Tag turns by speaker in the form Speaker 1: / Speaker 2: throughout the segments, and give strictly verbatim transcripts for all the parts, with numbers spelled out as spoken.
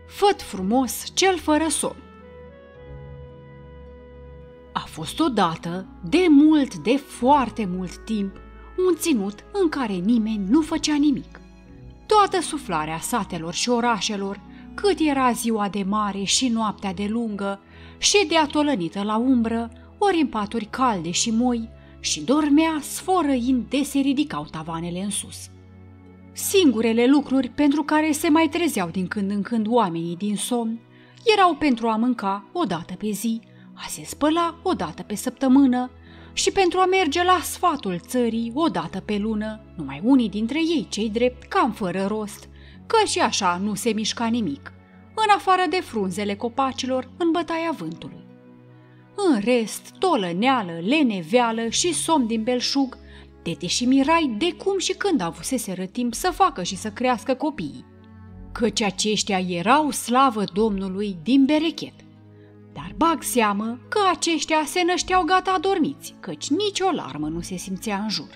Speaker 1: Făt frumos cel fără somn. A fost odată, de mult, de foarte mult timp, un ținut în care nimeni nu făcea nimic. Toată suflarea satelor și orașelor, cât era ziua de mare și noaptea de lungă, ședea tolănită la umbră, ori în paturi calde și moi, și dormea sfărăind de se ridicau tavanele în sus. Singurele lucruri pentru care se mai trezeau din când în când oamenii din somn erau pentru a mânca o dată pe zi, a se spăla o dată pe săptămână și pentru a merge la sfatul țării o dată pe lună, numai unii dintre ei, cei drept, cam fără rost, că și așa nu se mișca nimic, în afară de frunzele copacilor în bătaia vântului. În rest, tolăneală, leneveală și somn din belșug, de te și mirai de cum și când avuseseră timp să facă și să crească copiii, căci aceștia erau, slavă Domnului, din berechet. Dar bag seamă că aceștia se nășteau gata adormiți, căci nicio larmă nu se simțea în jur.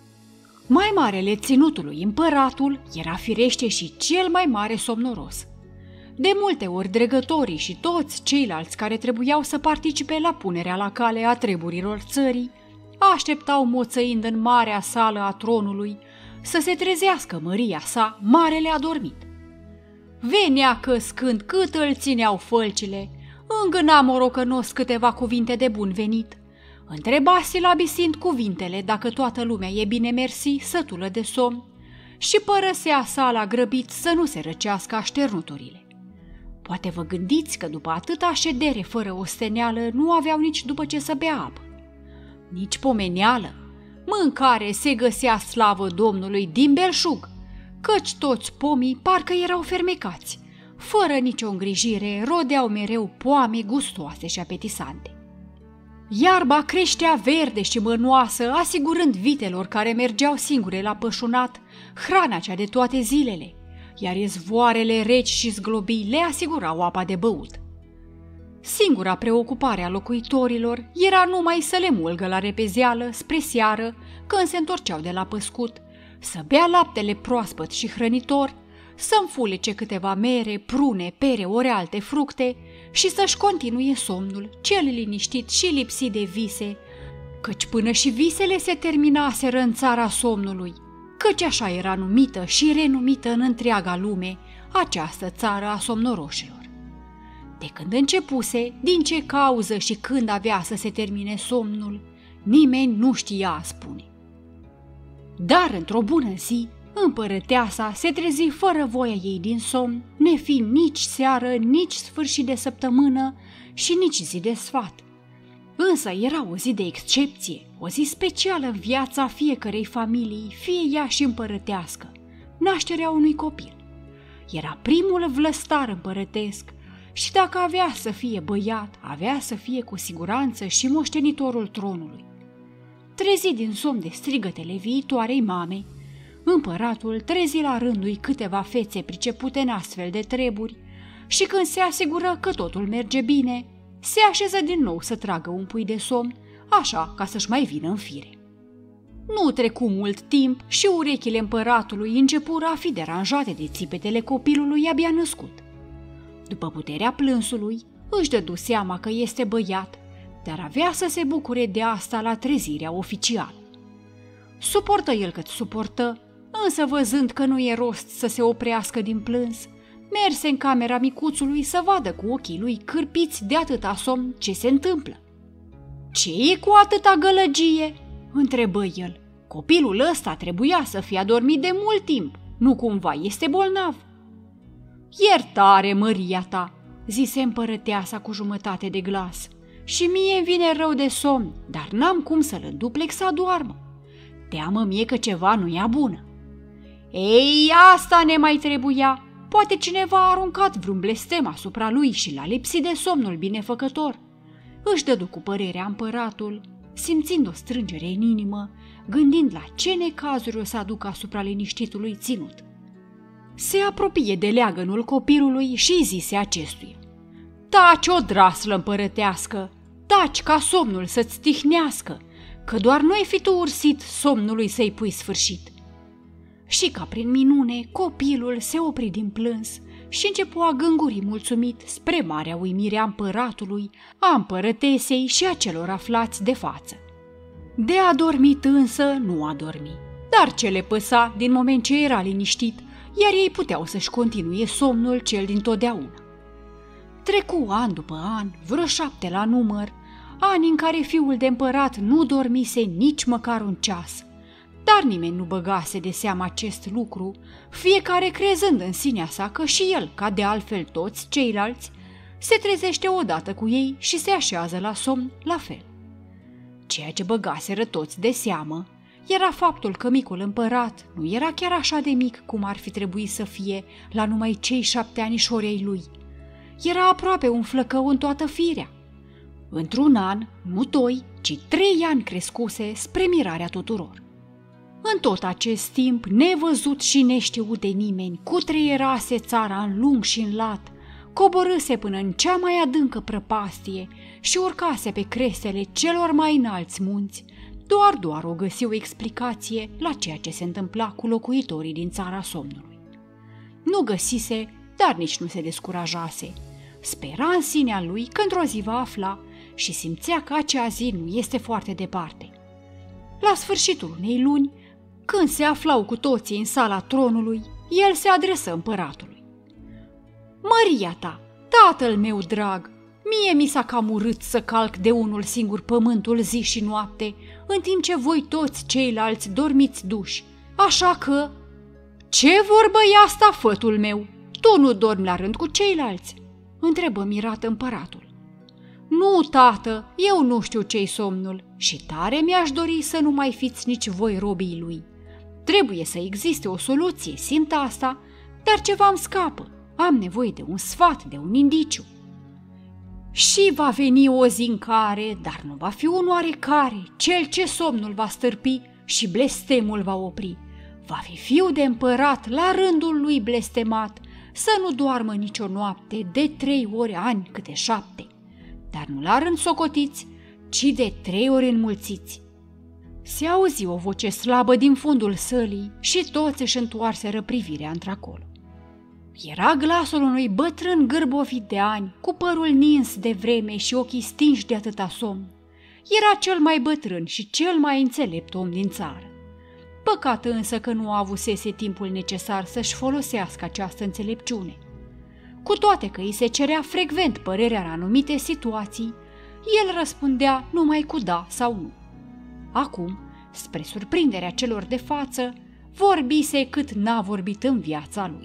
Speaker 1: Mai marele ținutului, împăratul, era firește și cel mai mare somnoros. De multe ori dregătorii și toți ceilalți care trebuiau să participe la punerea la cale a treburilor țării așteptau moțăind în marea sală a tronului să se trezească măria sa, marele adormit. Venea căscând cât îl țineau fălcile, îngâna morocănos câteva cuvinte de bun venit, întreba silabisind cuvintele dacă toată lumea e bine mersi, sătulă de somn, și părăsea sala grăbit să nu se răcească așternuturile. Poate vă gândiți că după atâta ședere fără osteneală nu aveau nici după ce să bea apă, nici pomeneală. Mâncare se găsea, slavă Domnului, din belșug, căci toți pomii parcă erau fermecați, fără nicio îngrijire, rodeau mereu poame gustoase și apetisante. Iarba creștea verde și mănoasă, asigurând vitelor care mergeau singure la pășunat hrana cea de toate zilele, iar izvoarele reci și zglobii le asigurau apa de băut. Singura preocupare a locuitorilor era numai să le mulgă la repezeală spre seară, când se întorceau de la păscut, să bea laptele proaspăt și hrănitor, să înfulece câteva mere, prune, pere ori alte fructe și să-și continue somnul, cel liniștit și lipsit de vise, căci până și visele se terminaseră în țara somnului, căci așa era numită și renumită în întreaga lume această țară a somnoroșilor. De când începuse, din ce cauză și când avea să se termine somnul, nimeni nu știa a spune. Dar într-o bună zi, împărăteasa se trezi fără voia ei din somn, nefiind nici seară, nici sfârșit de săptămână și nici zi de sfat. Însă era o zi de excepție, o zi specială în viața fiecărei familii, fie ea și împărătească, nașterea unui copil. Era primul vlăstar împărătesc și dacă avea să fie băiat, avea să fie cu siguranță și moștenitorul tronului. Trezi din somn de strigătele viitoarei mame, împăratul trezi la rândul câteva fețe pricepute în astfel de treburi și când se asigură că totul merge bine, se așeză din nou să tragă un pui de somn, așa ca să-și mai vină în fire. Nu trecu mult timp și urechile împăratului începură a fi deranjate de țipetele copilului abia născut. După puterea plânsului, își dădu seama că este băiat, dar avea să se bucure de asta la trezirea oficială. Suportă el cât suportă, însă văzând că nu e rost să se oprească din plâns, merse în camera micuțului să vadă cu ochii lui cârpiți de atâta somn ce se întâmplă. „Ce e cu atâta gălăgie?" întrebă el. „Copilul ăsta trebuia să fie adormit de mult timp, nu cumva este bolnav?" „Iertare, măria ta," zise împărăteasa cu jumătate de glas, „și mie îmi vine rău de somn, dar n-am cum să-l înduplec să adoarmă. Teamă mie că ceva nu ia bună." „Ei, asta ne mai trebuia. Poate cineva a aruncat vreun blestem asupra lui și l-a lipsit de somnul binefăcător." Își dădu cu părerea împăratul, simțind o strângere în inimă, gândind la ce necazuri o să aducă asupra liniștitului ținut. Se apropie de leagănul copilului și zise acestuia: „Taci, o draslă împărătească, taci ca somnul să-ți tihnească, că doar nu ai fi tu ursit somnului să-i pui sfârșit." Și ca prin minune, copilul se opri din plâns și începu a gânguri mulțumit spre marea uimire a împăratului, a împărătesei și a celor aflați de față. De adormit însă nu a dormit, dar ce le păsa din moment ce era liniștit, iar ei puteau să-și continue somnul cel dintotdeauna. Trecu an după an, vreo șapte la număr, ani în care fiul de împărat nu dormise nici măcar un ceas. Dar nimeni nu băgase de seamă acest lucru, fiecare crezând în sinea sa că și el, ca de altfel toți ceilalți, se trezește odată cu ei și se așează la somn la fel. Ceea ce băgaseră toți de seamă era faptul că micul împărat nu era chiar așa de mic cum ar fi trebuit să fie la numai cei șapte anișori ai lui. Era aproape un flăcău în toată firea. Într-un an, nu doi, ci trei ani crescuse spre mirarea tuturor. În tot acest timp, nevăzut și neștiut de nimeni, cutreierase țara în lung și în lat, coborâse până în cea mai adâncă prăpastie și urcase pe crestele celor mai înalți munți, doar doar o găsi o explicație la ceea ce se întâmpla cu locuitorii din țara somnului. Nu găsise, dar nici nu se descurajase. Spera în sinea lui că într-o zi va afla și simțea că acea zi nu este foarte departe. La sfârșitul unei luni, când se aflau cu toții în sala tronului, el se adresă împăratului. Măria ta, tatăl meu drag, mie mi s-a cam urât să calc de unul singur pământul zi și noapte, în timp ce voi toți ceilalți dormiți duși, așa că... Ce vorbă e asta, fătul meu? Tu nu dormi la rând cu ceilalți? Întrebă mirat împăratul. Nu, tată, eu nu știu ce-i somnul și tare mi-aș dori să nu mai fiți nici voi robii lui. Trebuie să existe o soluție, simt asta, dar ceva îmi scapă. Am nevoie de un sfat, de un indiciu. Și va veni o zi în care, dar nu va fi un oarecare, cel ce somnul va stârpi și blestemul va opri. Va fi fiu de împărat la rândul lui blestemat, să nu doarmă nicio noapte, de trei ori ani câte șapte, dar nu la rând socotiți, ci de trei ori înmulțiți. Se auzi o voce slabă din fundul sălii și toți își întoarseră privirea într-acolo. Era glasul unui bătrân gârbovit de ani, cu părul nins de vreme și ochii stinși de atâta somn. Era cel mai bătrân și cel mai înțelept om din țară. Păcat însă că nu avusese timpul necesar să-și folosească această înțelepciune. Cu toate că îi se cerea frecvent părerea în anumite situații, el răspundea numai cu da sau nu. Acum, spre surprinderea celor de față, vorbise cât n-a vorbit în viața lui.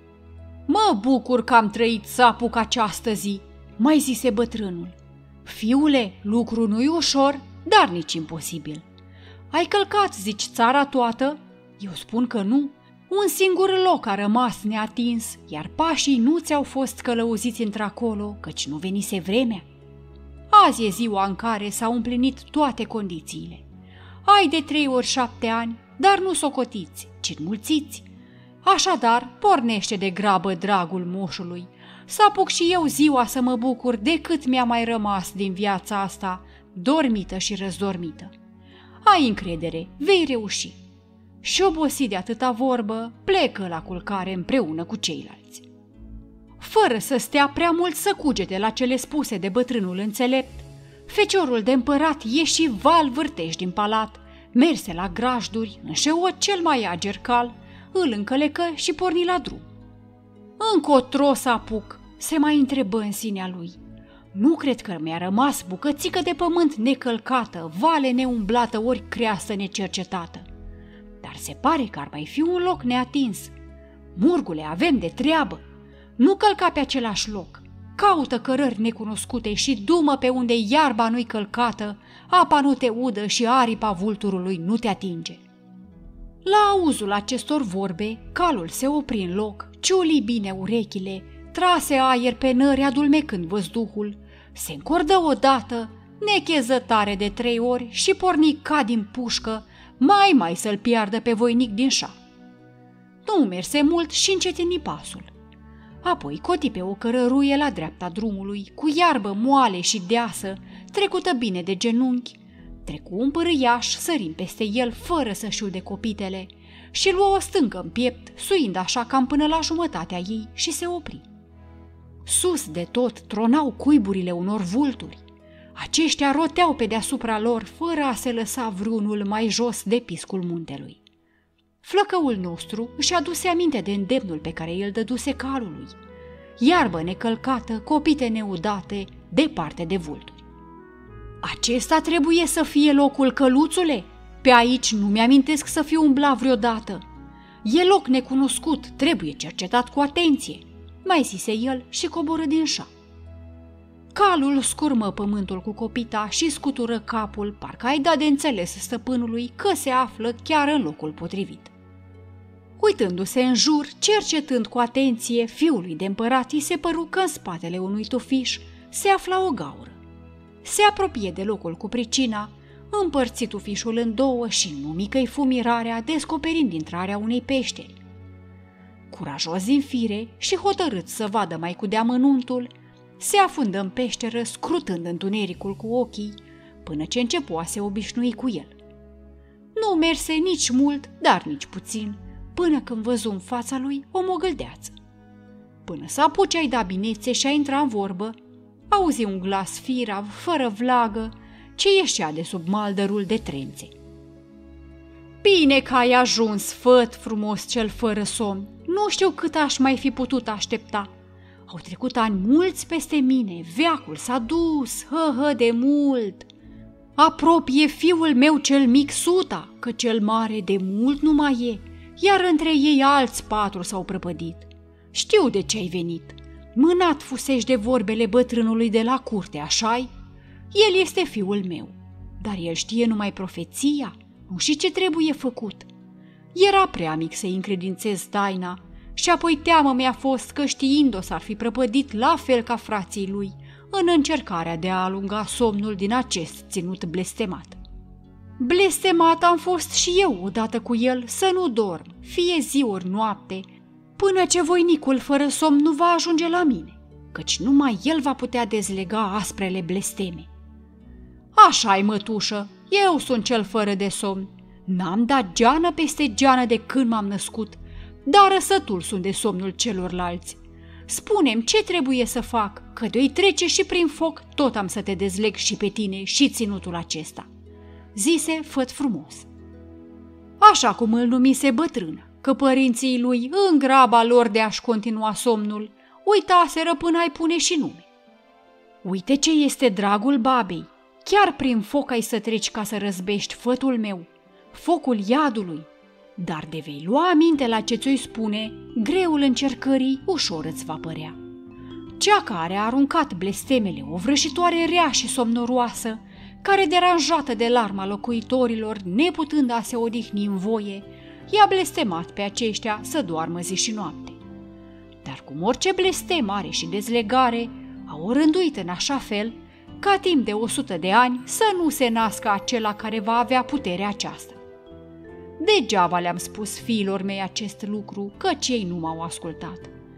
Speaker 1: Mă bucur că am trăit să apuc această zi, mai zise bătrânul. Fiule, lucru nu-i ușor, dar nici imposibil. Ai călcat, zici, țara toată? Eu spun că nu. Un singur loc a rămas neatins, iar pașii nu ți-au fost călăuziți într-acolo, căci nu venise vremea. Azi e ziua în care s-au împlinit toate condițiile. Ai de trei ori șapte ani, dar nu socotiți, ci înmulțiți. Așadar, pornește de grabă dragul moșului, să apuc și eu ziua să mă bucur de cât mi-a mai rămas din viața asta, dormită și răzdormită. Ai încredere, vei reuși. Și obosit de atâta vorbă, plecă la culcare împreună cu ceilalți. Fără să stea prea mult să cugete la cele spuse de bătrânul înțelept, feciorul de împărat ieși val vârteș din palat, merse la grajduri, înșeuă cel mai ager cal, îl încălecă și porni la drum. Încotro să apuc, se mai întrebă în sinea lui. Nu cred că mi-a rămas bucățică de pământ necălcată, vale neumblată ori creastă necercetată. Dar se pare că ar mai fi un loc neatins. Murgule, avem de treabă. Nu călca pe același loc. Caută cărări necunoscute și dumă pe unde iarba nu-i călcată, apa nu te udă și aripa vulturului nu te atinge. La auzul acestor vorbe, calul se opri în loc, ciuli bine urechile, trase aer pe nări adulmecând văzduhul, se încordă odată, necheză tare de trei ori și porni ca din pușcă, mai mai să-l piardă pe voinic din șa. Nu merse mult și încetini pasul. Apoi coti pe o cărăruie la dreapta drumului, cu iarbă moale și deasă, trecută bine de genunchi, trecu un pârâiaș sărind peste el fără să-și ude copitele și luă o stâncă în piept, suind așa cam până la jumătatea ei și se opri. Sus de tot tronau cuiburile unor vulturi. Aceștia roteau pe deasupra lor, fără a se lăsa vreunul mai jos de piscul muntelui. Flăcăul nostru își aduse aminte de îndemnul pe care îl dăduse calului. Iarbă necălcată, copite neudate, departe de vulturi. Acesta trebuie să fie locul, căluțule? Pe aici nu mi-amintesc să fiu umblat vreodată. E loc necunoscut, trebuie cercetat cu atenție, mai zise el și coborâ din șa. Calul scurmă pământul cu copita și scutură capul, parcă ai da de înțeles stăpânului că se află chiar în locul potrivit. Uitându-se în jur, cercetând cu atenție, fiului de împărat îi se păru că în spatele unui tufiș se afla o gaură. Se apropie de locul cu pricina, împărți tufișul în două și nu mică-i fu mirarea descoperind intrarea unei peșteri. Curajos din fire și hotărât să vadă mai cu deamănuntul, se afundă în peșteră, scrutând întunericul cu ochii, până ce începu a se obișnui cu el. Nu merse nici mult, dar nici puțin, până când văzu în fața lui o mogâldeață. Până să apuce a-i da binețe și a intra în vorbă, auzi un glas firav, fără vlagă, ce ieșea de sub maldărul de trențe. Bine că ai ajuns, făt frumos cel fără somn, nu știu cât aș mai fi putut aștepta. Au trecut ani mulți peste mine, veacul s-a dus, hă-hă de mult. Apropie fiul meu cel mic suta, că cel mare de mult nu mai e, iar între ei alți patru s-au prăpădit. Știu de ce ai venit. Mânat fusești de vorbele bătrânului de la curte, așa-i? El este fiul meu, dar el știe numai profeția, nu și ce trebuie făcut. Era prea mic să-i încredințez taina și apoi teamă mi-a fost că știind-o s-ar fi prăpădit la fel ca frații lui în încercarea de a alunga somnul din acest ținut blestemat. Blestemat am fost și eu odată cu el să nu dorm, fie zi ori noapte, până ce voinicul fără somn nu va ajunge la mine, căci numai el va putea dezlega asprele blesteme. Așa-i, mătușă, eu sunt cel fără de somn. N-am dat geană peste geană de când m-am născut, dar răsătul sunt de somnul celorlalți. Spune-mi ce trebuie să fac, că de-i trece și prin foc, tot am să te dezleg și pe tine și ținutul acesta, zise făt frumos. Așa cum îl numise bătrână, că părinții lui, în graba lor de a-și continua somnul, uitaseră până ai pune și nume. Uite ce este dragul babei, chiar prin foc ai să treci ca să răzbești, fătul meu, focul iadului, dar de vei lua aminte la ce ți-o spune, greul încercării ușor îți va părea. Cea care a aruncat blestemele, o vrășitoare rea și somnoroasă, care, deranjată de larma locuitorilor, neputând a se odihni în voie, i-a blestemat pe aceștia să doarmă zi și noapte. Dar cum orice blestem are și dezlegare, au o rânduit în așa fel ca timp de o sută de ani să nu se nască acela care va avea puterea aceasta. Degeaba le-am spus fiilor mei acest lucru, căci ei nu m-au ascultat.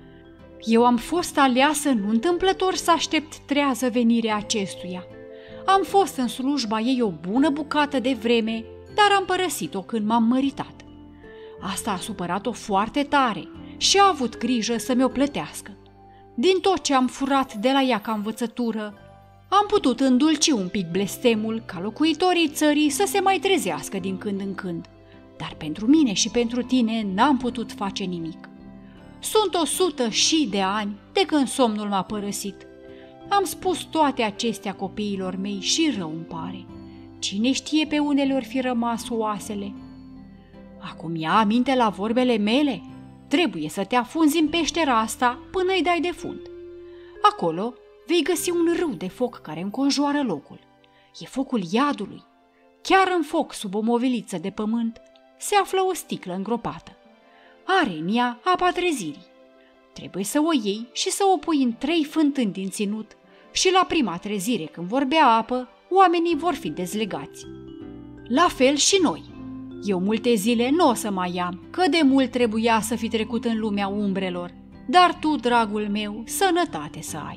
Speaker 1: Eu am fost aleasă nu întâmplător să aștept trează venirea acestuia. Am fost în slujba ei o bună bucată de vreme, dar am părăsit-o când m-am măritat. Asta a supărat-o foarte tare și a avut grijă să mi-o plătească. Din tot ce am furat de la ea ca învățătură, am putut îndulci un pic blestemul ca locuitorii țării să se mai trezească din când în când, dar pentru mine și pentru tine n-am putut face nimic. Sunt o sută și de ani de când somnul m-a părăsit. Am spus toate acestea copiilor mei și rău îmi pare. Cine știe pe unele ori fi rămas oasele? Acum ia aminte la vorbele mele. Trebuie să te afunzi în peștera asta până îi dai de fund. Acolo vei găsi un râu de foc care înconjoară locul. E focul iadului. Chiar în foc, sub o moviliță de pământ, se află o sticlă îngropată. Are în ea apa trezirii. Trebuie să o iei și să o pui în trei fântâni din ținut și la prima trezire, când vor bea apă, oamenii vor fi dezlegați. La fel și noi. Eu multe zile nu o să mai am, că de mult trebuia să fi trecut în lumea umbrelor, dar tu, dragul meu, sănătate să ai.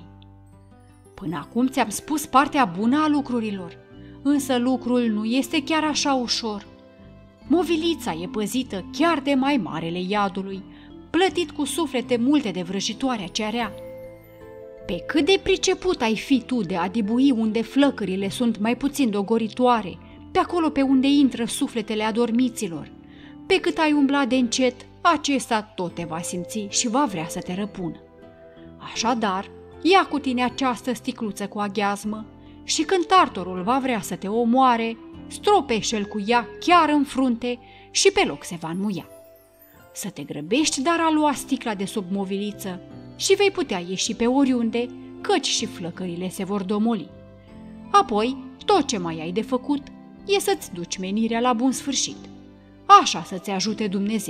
Speaker 1: Până acum ți-am spus partea bună a lucrurilor, însă lucrul nu este chiar așa ușor. Movilița e păzită chiar de mai marele iadului, plătit cu suflete multe de vrăjitoarea cearea. Pe cât de priceput ai fi tu de a dibui unde flăcările sunt mai puțin dogoritoare, pe acolo pe unde intră sufletele adormiților, pe cât ai umblat de încet, acesta tot te va simți și va vrea să te răpună. Așadar, ia cu tine această sticluță cu aghiazmă și când tartorul va vrea să te omoare, stropește-l cu ea chiar în frunte și pe loc se va înmuia. Să te grăbești, dar a lua sticla de sub moviliță și vei putea ieși pe oriunde, căci și flăcările se vor domoli. Apoi, tot ce mai ai de făcut e să-ți duci menirea la bun sfârșit. Așa să-ți ajute Dumnezeu.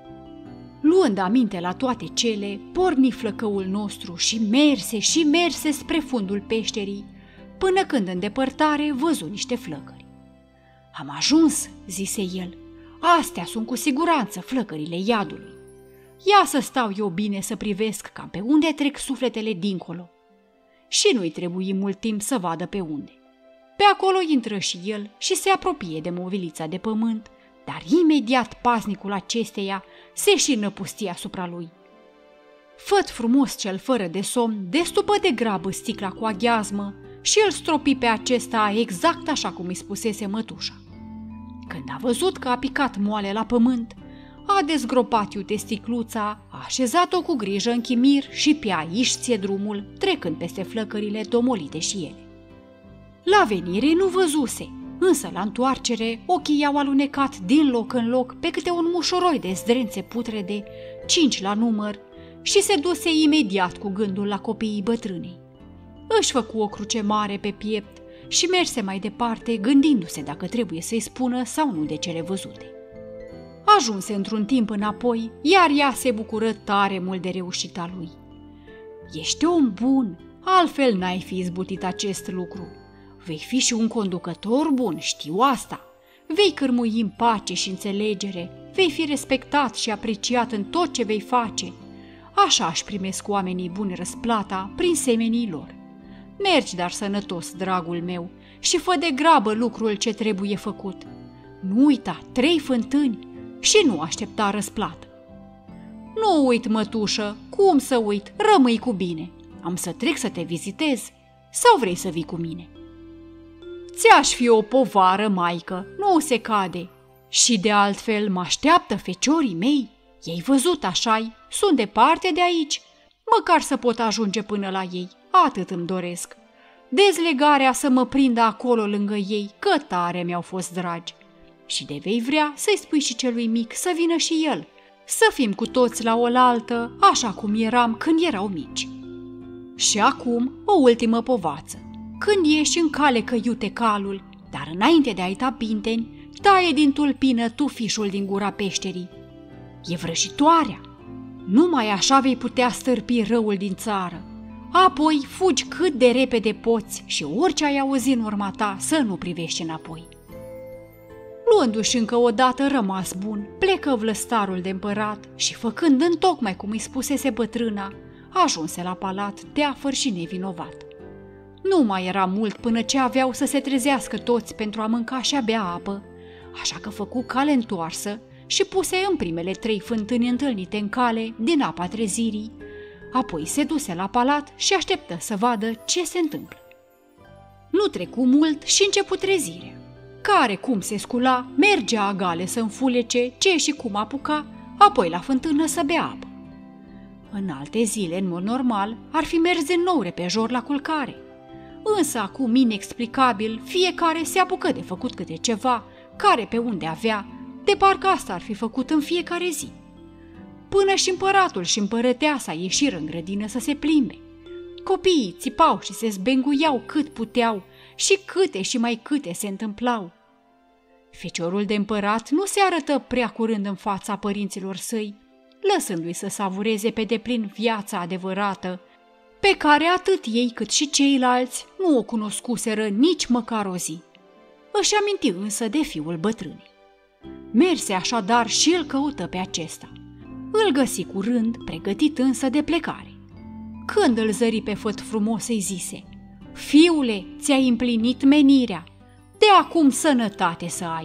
Speaker 1: Luând aminte la toate cele, porni flăcăul nostru și merse și merse spre fundul peșterii, până când în depărtare văzu niște flăcări. Am ajuns, zise el, astea sunt cu siguranță flăcările iadului. Ia să stau eu bine să privesc cam pe unde trec sufletele dincolo. Și nu-i trebuie mult timp să vadă pe unde. Pe acolo intră și el și se apropie de movilița de pământ, dar imediat paznicul acesteia se și năpustie asupra lui. Făt frumos cel fără de somn destupă de grabă sticla cu aghiazmă și îl stropi pe acesta exact așa cum îi spusese mătușa. Când a văzut că a picat moale la pământ, a dezgropat iute sticluța, a așezat-o cu grijă în chimir și pe aici ție drumul, trecând peste flăcările domolite și ele. La venire nu văzuse, însă la întoarcere ochii i-au alunecat din loc în loc pe câte un mușoroi de zdrențe putrede, cinci la număr, și se duse imediat cu gândul la copiii bătrânei. Își făcu o cruce mare pe piept și merse mai departe, gândindu-se dacă trebuie să-i spună sau nu de cele văzute. Ajunse într-un timp înapoi, iar ea se bucură tare mult de reușita lui. Ești om bun, altfel n-ai fi izbutit acest lucru. Vei fi și un conducător bun, știu asta. Vei cârmui în pace și înțelegere, vei fi respectat și apreciat în tot ce vei face. Așa își primesc oamenii buni răsplata prin semenii lor. Mergi dar sănătos, dragul meu, și fă de grabă lucrul ce trebuie făcut. Nu uita, trei fântâni și nu aștepta răsplată. Nu uit, mătușă, cum să uit, rămâi cu bine. Am să trec să te vizitez sau vrei să vii cu mine? Ți-aș fi o povară, maică, nu se cade. Și de altfel mă așteaptă feciorii mei. Ei văzut așa-i, sunt departe de aici. Măcar să pot ajunge până la ei, atât îmi doresc. Dezlegarea să mă prindă acolo lângă ei, că tare mi-au fost dragi. Și de vei vrea să-i spui și celui mic să vină și el, să fim cu toți la oaltă, așa cum eram când erau mici. Și acum o ultimă povață. Când ieși în cale căiute calul, dar înainte de a-i ta pinteni, taie din tulpină tufișul din gura peșterii. E vrăjitoarea. Numai așa vei putea stârpi răul din țară. Apoi fugi cât de repede poți și orice ai auzit în urma ta să nu privești înapoi. Luându-și încă o dată rămas bun, plecă vlăstarul de împărat și, făcând întocmai cum îi spusese bătrâna, ajunse la palat teafăr și nevinovat. Nu mai era mult până ce aveau să se trezească toți pentru a mânca și a bea apă, așa că făcu cale întoarsă și puse în primele trei fântâni întâlnite în cale din apa trezirii. Apoi se duse la palat și așteptă să vadă ce se întâmplă. Nu trecu mult și începu trezirea. Care cum se scula, mergea agale să înfulece ce și cum apuca, apoi la fântână să bea apă. În alte zile, în mod normal, ar fi mers din nou repejor la culcare. Însă acum, inexplicabil, fiecare se apucă de făcut câte ceva, care pe unde avea, de parcă asta ar fi făcut în fiecare zi. Până și împăratul și împărăteasa ieșiră în grădină să se plimbe. Copiii țipau și se zbenguiau cât puteau și câte și mai câte se întâmplau. Feciorul de împărat nu se arătă prea curând în fața părinților săi, lăsându-i să savureze pe deplin viața adevărată, pe care atât ei cât și ceilalți nu o cunoscuseră nici măcar o zi. Își aminti însă de fiul bătrânii. Merse așadar și îl căută pe acesta. Îl găsi curând, pregătit însă de plecare. Când îl zări pe făt frumos, îi zise: "Fiule, ți-ai împlinit menirea, de acum sănătate să ai.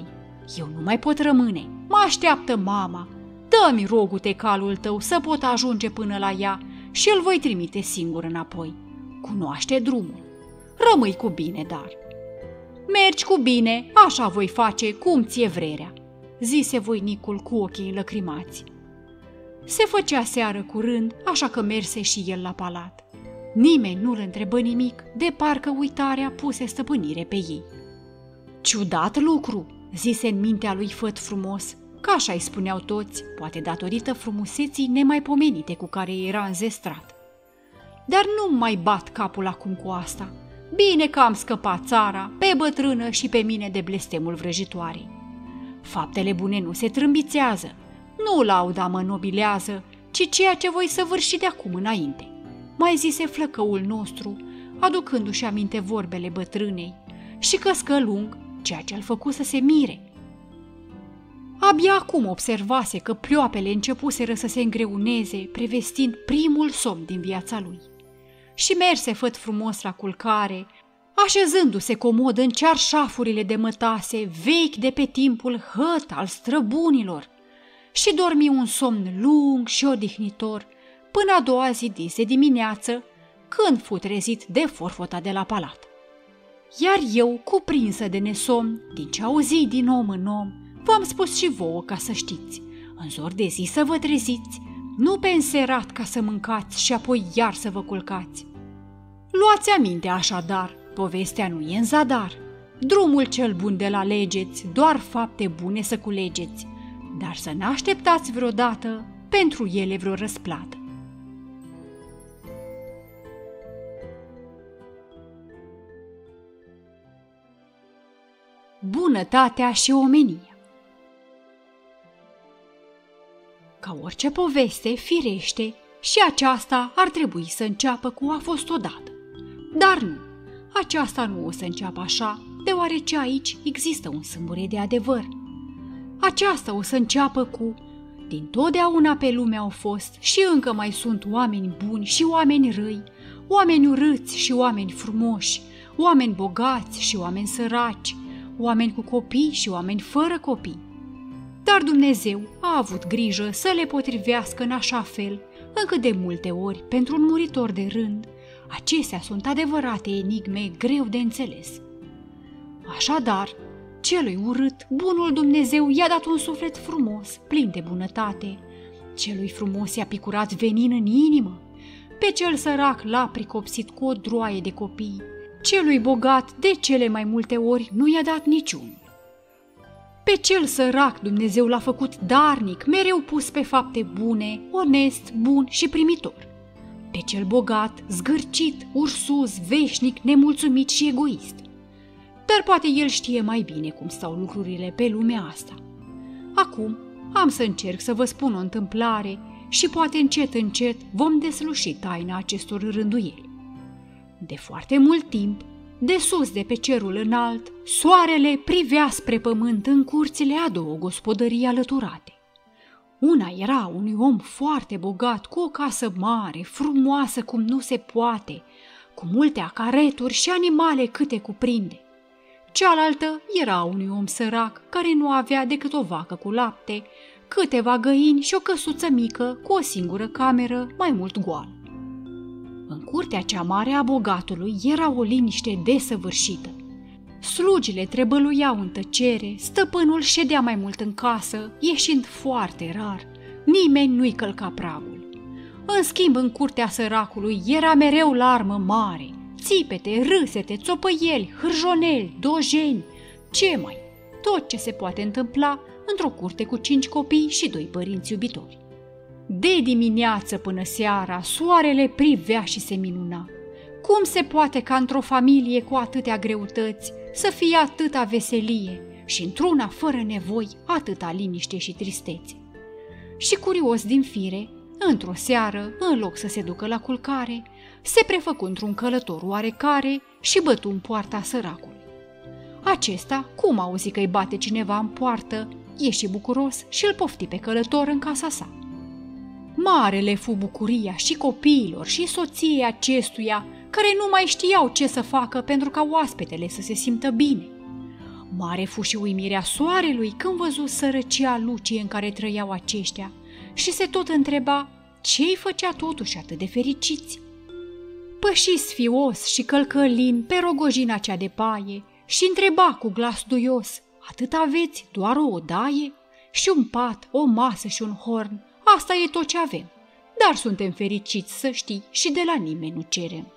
Speaker 1: Eu nu mai pot rămâne, mă așteaptă mama. Dă-mi, rogute, calul tău să pot ajunge până la ea și îl voi trimite singur înapoi. Cunoaște drumul. Rămâi cu bine, dar. Mergi cu bine, așa voi face cum ți-e vrerea, zise voinicul cu ochii înlăcrimați. Se făcea seară curând, așa că merse și el la palat. Nimeni nu-l întrebă nimic, de parcă uitarea puse stăpânire pe ei. Ciudat lucru, zise în mintea lui Făt Frumos, că așa îi spuneau toți, poate datorită frumuseții nemaipomenite cu care era înzestrat. Dar nu mai bat capul acum cu asta. Bine că am scăpat țara, pe bătrână și pe mine de blestemul vrăjitoarei. Faptele bune nu se trâmbițează, nu lauda mă nobilează, ci ceea ce voi săvârși de acum înainte, mai zise flăcăul nostru, aducându-și aminte vorbele bătrânei, și căscă lung, ceea ce-l făcu să se mire. Abia acum observase că ploapele începuseră să se îngreuneze, prevestind primul somn din viața lui. Și merse Făt Frumos la culcare, așezându-se comod în cearșafurile de mătase, vechi de pe timpul hăt al străbunilor, și dormi un somn lung și odihnitor până a doua zi de dimineață, când fu trezit de forfota de la palat. Iar eu, cuprinsă de nesomn, din ce auzi din om în om, v-am spus și vouă ca să știți, în zor de zi să vă treziți, nu pe înserat ca să mâncați și apoi iar să vă culcați. Luați aminte așadar, povestea nu e în zadar, drumul cel bun de la legeți, doar fapte bune să culegeți, dar să n-așteptați vreodată pentru ele vreo răsplată. Bunătatea și omenia. Ca orice poveste, firește, și aceasta ar trebui să înceapă cu a fost odată. Dar nu, aceasta nu o să înceapă așa, deoarece aici există un sâmbure de adevăr. Aceasta o să înceapă cu: din totdeauna pe lume au fost și încă mai sunt oameni buni și oameni răi, oameni urâți și oameni frumoși, oameni bogați și oameni săraci, oameni cu copii și oameni fără copii. Dar Dumnezeu a avut grijă să le potrivească în așa fel, încât de multe ori, pentru un muritor de rând, acestea sunt adevărate enigme greu de înțeles. Așadar, celui urât, bunul Dumnezeu i-a dat un suflet frumos, plin de bunătate. Celui frumos i-a picurat venin în inimă. Pe cel sărac l-a pricopsit cu o droaie de copii. Celui bogat, de cele mai multe ori, nu i-a dat niciun. Pe cel sărac Dumnezeu l-a făcut darnic, mereu pus pe fapte bune, onest, bun și primitor. Pe cel bogat, zgârcit, ursuz, veșnic, nemulțumit și egoist. Dar poate el știe mai bine cum stau lucrurile pe lumea asta. Acum am să încerc să vă spun o întâmplare și poate încet, încet vom desluși taina acestor rânduieli. De foarte mult timp, de sus de pe cerul înalt, soarele privea spre pământ în curțile a două gospodării alăturate. Una era unui om foarte bogat, cu o casă mare, frumoasă cum nu se poate, cu multe acareturi și animale câte cuprinde. Cealaltă era unui om sărac, care nu avea decât o vacă cu lapte, câteva găini și o căsuță mică cu o singură cameră, mai mult goală. În curtea cea mare a bogatului era o liniște desăvârșită. Slugile trebăluiau în tăcere, stăpânul ședea mai mult în casă, ieșind foarte rar, nimeni nu-i călca pragul. În schimb, în curtea săracului era mereu larmă mare, țipete, râsete, țopăieli, hârjoneli, dojeni, ce mai, tot ce se poate întâmpla într-o curte cu cinci copii și doi părinți iubitori. De dimineață până seara, soarele privea și se minuna. Cum se poate ca într-o familie cu atâtea greutăți să fie atâta veselie și într-una fără nevoi atâta liniște și tristețe? Și curios din fire, într-o seară, în loc să se ducă la culcare, se prefăcu într-un călător oarecare și bătu în poarta săracului. Acesta, cum auzi că îi bate cineva în poartă, ieși bucuros și îl pofti pe călător în casa sa. Mare le fu bucuria și copiilor și soției acestuia, care nu mai știau ce să facă pentru ca oaspetele să se simtă bine. Mare fu și uimirea soarelui când văzu sărăcia lucie în care trăiau aceștia și se tot întreba ce-i făcea totuși atât de fericiți. Păși sfios și călcălin pe rogojina cea de paie și întreba cu glas duios: atât aveți, doar o odaie? Și un pat, o masă și un horn, asta e tot ce avem. Dar suntem fericiți, să știi, și de la nimeni nu cerem.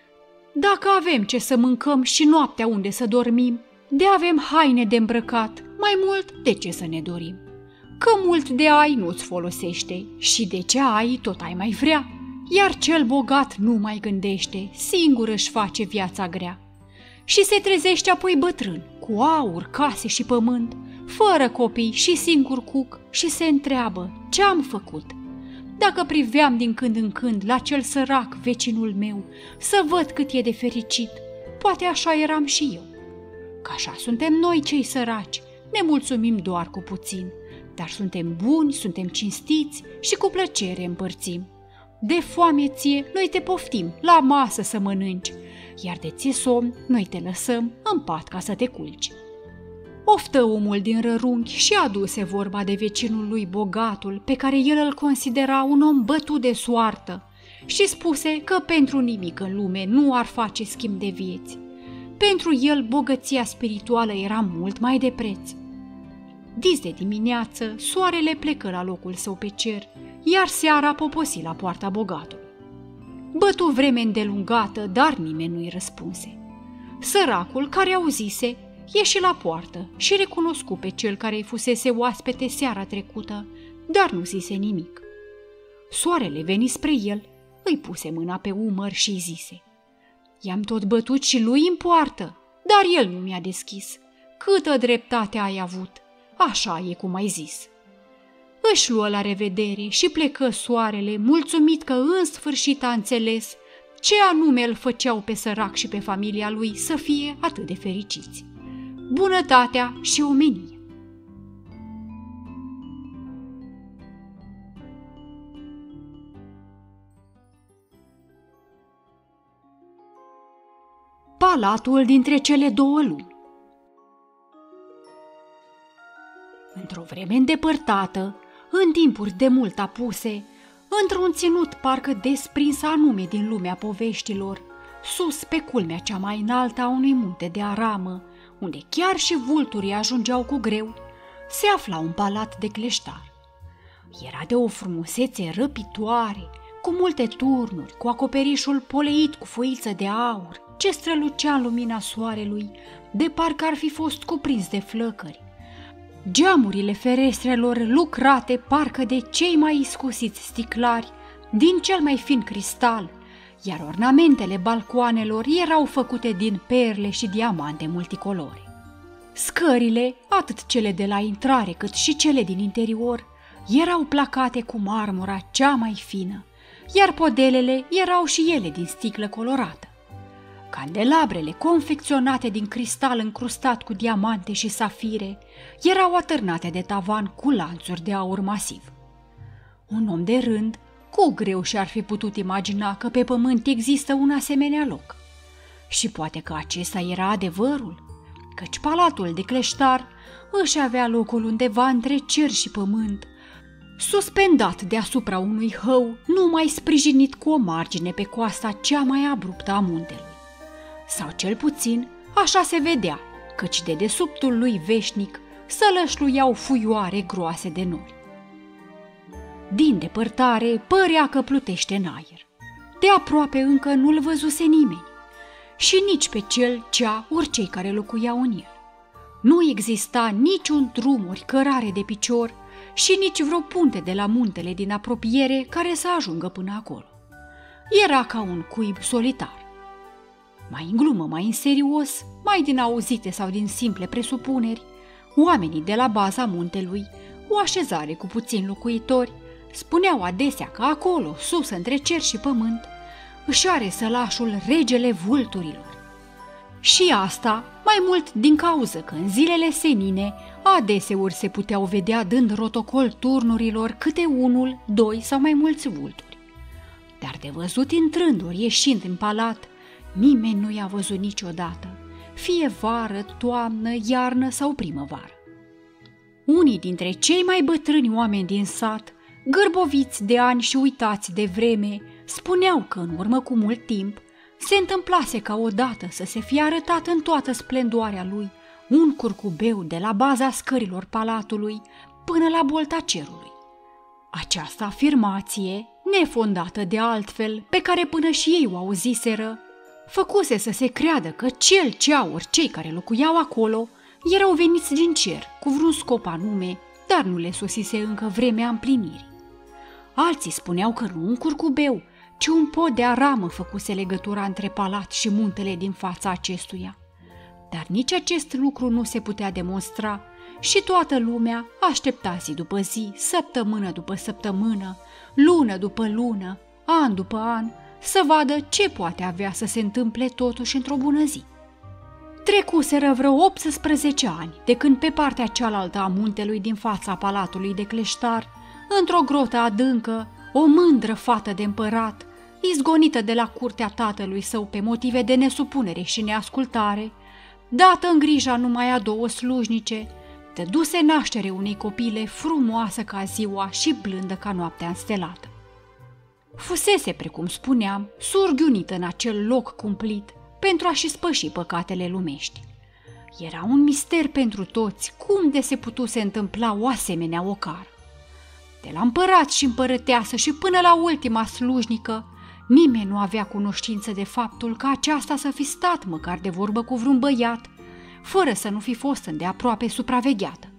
Speaker 1: Dacă avem ce să mâncăm și noaptea unde să dormim, de avem haine de îmbrăcat, mai mult de ce să ne dorim. Că mult de ai nu-ți folosește și de ce ai tot ai mai vrea, iar cel bogat nu mai gândește, singur își face viața grea. Și se trezește apoi bătrân, cu aur, case și pământ, fără copii și singur cuc și se întreabă ce-am făcut. Dacă priveam din când în când la cel sărac, vecinul meu, să văd cât e de fericit, poate așa eram și eu. Că așa suntem noi cei săraci, ne mulțumim doar cu puțin, dar suntem buni, suntem cinstiți și cu plăcere împărțim. De foame ție, noi te poftim la masă să mănânci, iar de ție somn, noi te lăsăm în pat ca să te culci. Oftă omul din rărunchi și aduse vorba de vecinul lui bogatul, pe care el îl considera un om bătut de soartă, și spuse că pentru nimic în lume nu ar face schimb de vieți. Pentru el bogăția spirituală era mult mai de preț. Dis de dimineață, soarele plecă la locul său pe cer, iar seara poposi la poarta bogatului. Bătu vreme îndelungată, dar nimeni nu-i răspunse. Săracul, care auzise, ieși la poartă și recunoscu pe cel care îi fusese oaspete seara trecută, dar nu zise nimic. Soarele veni spre el, îi puse mâna pe umăr și îi zise: i-am tot bătut și lui în poartă, dar el nu mi-a deschis. Câtă dreptate ai avut, așa e cum ai zis. Își luă la revedere și plecă soarele, mulțumit că în sfârșit a înțeles ce anume îl făceau pe sărac și pe familia lui să fie atât de fericiți: bunătatea și omenia. Palatul dintre cele două lumi. Într-o vreme îndepărtată, în timpuri de mult apuse, într-un ținut parcă desprins anume din lumea poveștilor, sus pe culmea cea mai înaltă a unui munte de aramă, unde chiar și vulturii ajungeau cu greu, se afla un palat de cleștar. Era de o frumusețe răpitoare, cu multe turnuri, cu acoperișul poleit cu foiță de aur, ce strălucea în lumina soarelui, de parcă ar fi fost cuprins de flăcări. Geamurile ferestrelor lucrate parcă de cei mai iscusiți sticlari, din cel mai fin cristal, iar ornamentele balcoanelor erau făcute din perle și diamante multicolore. Scările, atât cele de la intrare cât și cele din interior, erau placate cu marmura cea mai fină, iar podelele erau și ele din sticlă colorată. Candelabrele, confecționate din cristal încrustat cu diamante și safire, erau atârnate de tavan cu lanțuri de aur masiv. Un om de rând cu greu și-ar fi putut imagina că pe pământ există un asemenea loc. Și poate că acesta era adevărul, căci palatul de cleștar își avea locul undeva între cer și pământ, suspendat deasupra unui hău, numai sprijinit cu o margine pe coasta cea mai abruptă a muntelui. Sau cel puțin așa se vedea, căci de dedesubtul lui veșnic sălășluiau fuioare groase de nori. Din depărtare părea că plutește în aer. De aproape încă nu-l văzuse nimeni și nici pe cel, cea, ori cei care locuiau în el. Nu exista niciun drum ori cărare de picior și nici vreo punte de la muntele din apropiere care să ajungă până acolo. Era ca un cuib solitar. Mai în glumă, mai în serios, mai din auzite sau din simple presupuneri, oamenii de la baza muntelui, o așezare cu puțini locuitori, spuneau adesea că acolo, sus între cer și pământ, își are sălașul regele vulturilor. Și asta mai mult din cauză că în zilele senine adeseori se puteau vedea dând rotocol turnurilor câte unul, doi sau mai mulți vulturi. Dar de văzut intrând ori ieșind în palat, nimeni nu i-a văzut niciodată, fie vară, toamnă, iarnă sau primăvară. Unii dintre cei mai bătrâni oameni din sat, gârboviți de ani și uitați de vreme, spuneau că în urmă cu mult timp se întâmplase ca odată să se fie arătat în toată splendoarea lui un curcubeu de la baza scărilor palatului până la bolta cerului. Această afirmație, nefondată de altfel, pe care până și ei o auziseră, făcuse să se creadă că cel ceaur, cei care locuiau acolo, erau veniți din cer cu vreun scop anume, dar nu le sosise încă vremea împlinirii. Alții spuneau că nu un curcubeu, ci un pod de aramă făcuse legătura între palat și muntele din fața acestuia. Dar nici acest lucru nu se putea demonstra și toată lumea aștepta zi după zi, săptămână după săptămână, lună după lună, an după an, să vadă ce poate avea să se întâmple totuși într-o bună zi. Trecuseră vreo optsprezece ani de când pe partea cealaltă a muntelui din fața palatului de cleștar, într-o grotă adâncă, o mândră fată de împărat, izgonită de la curtea tatălui său pe motive de nesupunere și neascultare, dată în grija numai a două slujnice, dăduse naștere unei copile frumoasă ca ziua și blândă ca noaptea înstelată. Fusese, precum spuneam, surghiunită în acel loc cumplit pentru a-și spăși păcatele lumești. Era un mister pentru toți cum de se putuse întâmpla o asemenea ocară. De la împărat și împărăteasă și până la ultima slujnică, nimeni nu avea cunoștință de faptul că aceasta să fi stat măcar de vorbă cu vreun băiat, fără să nu fi fost îndeaproape supravegheată.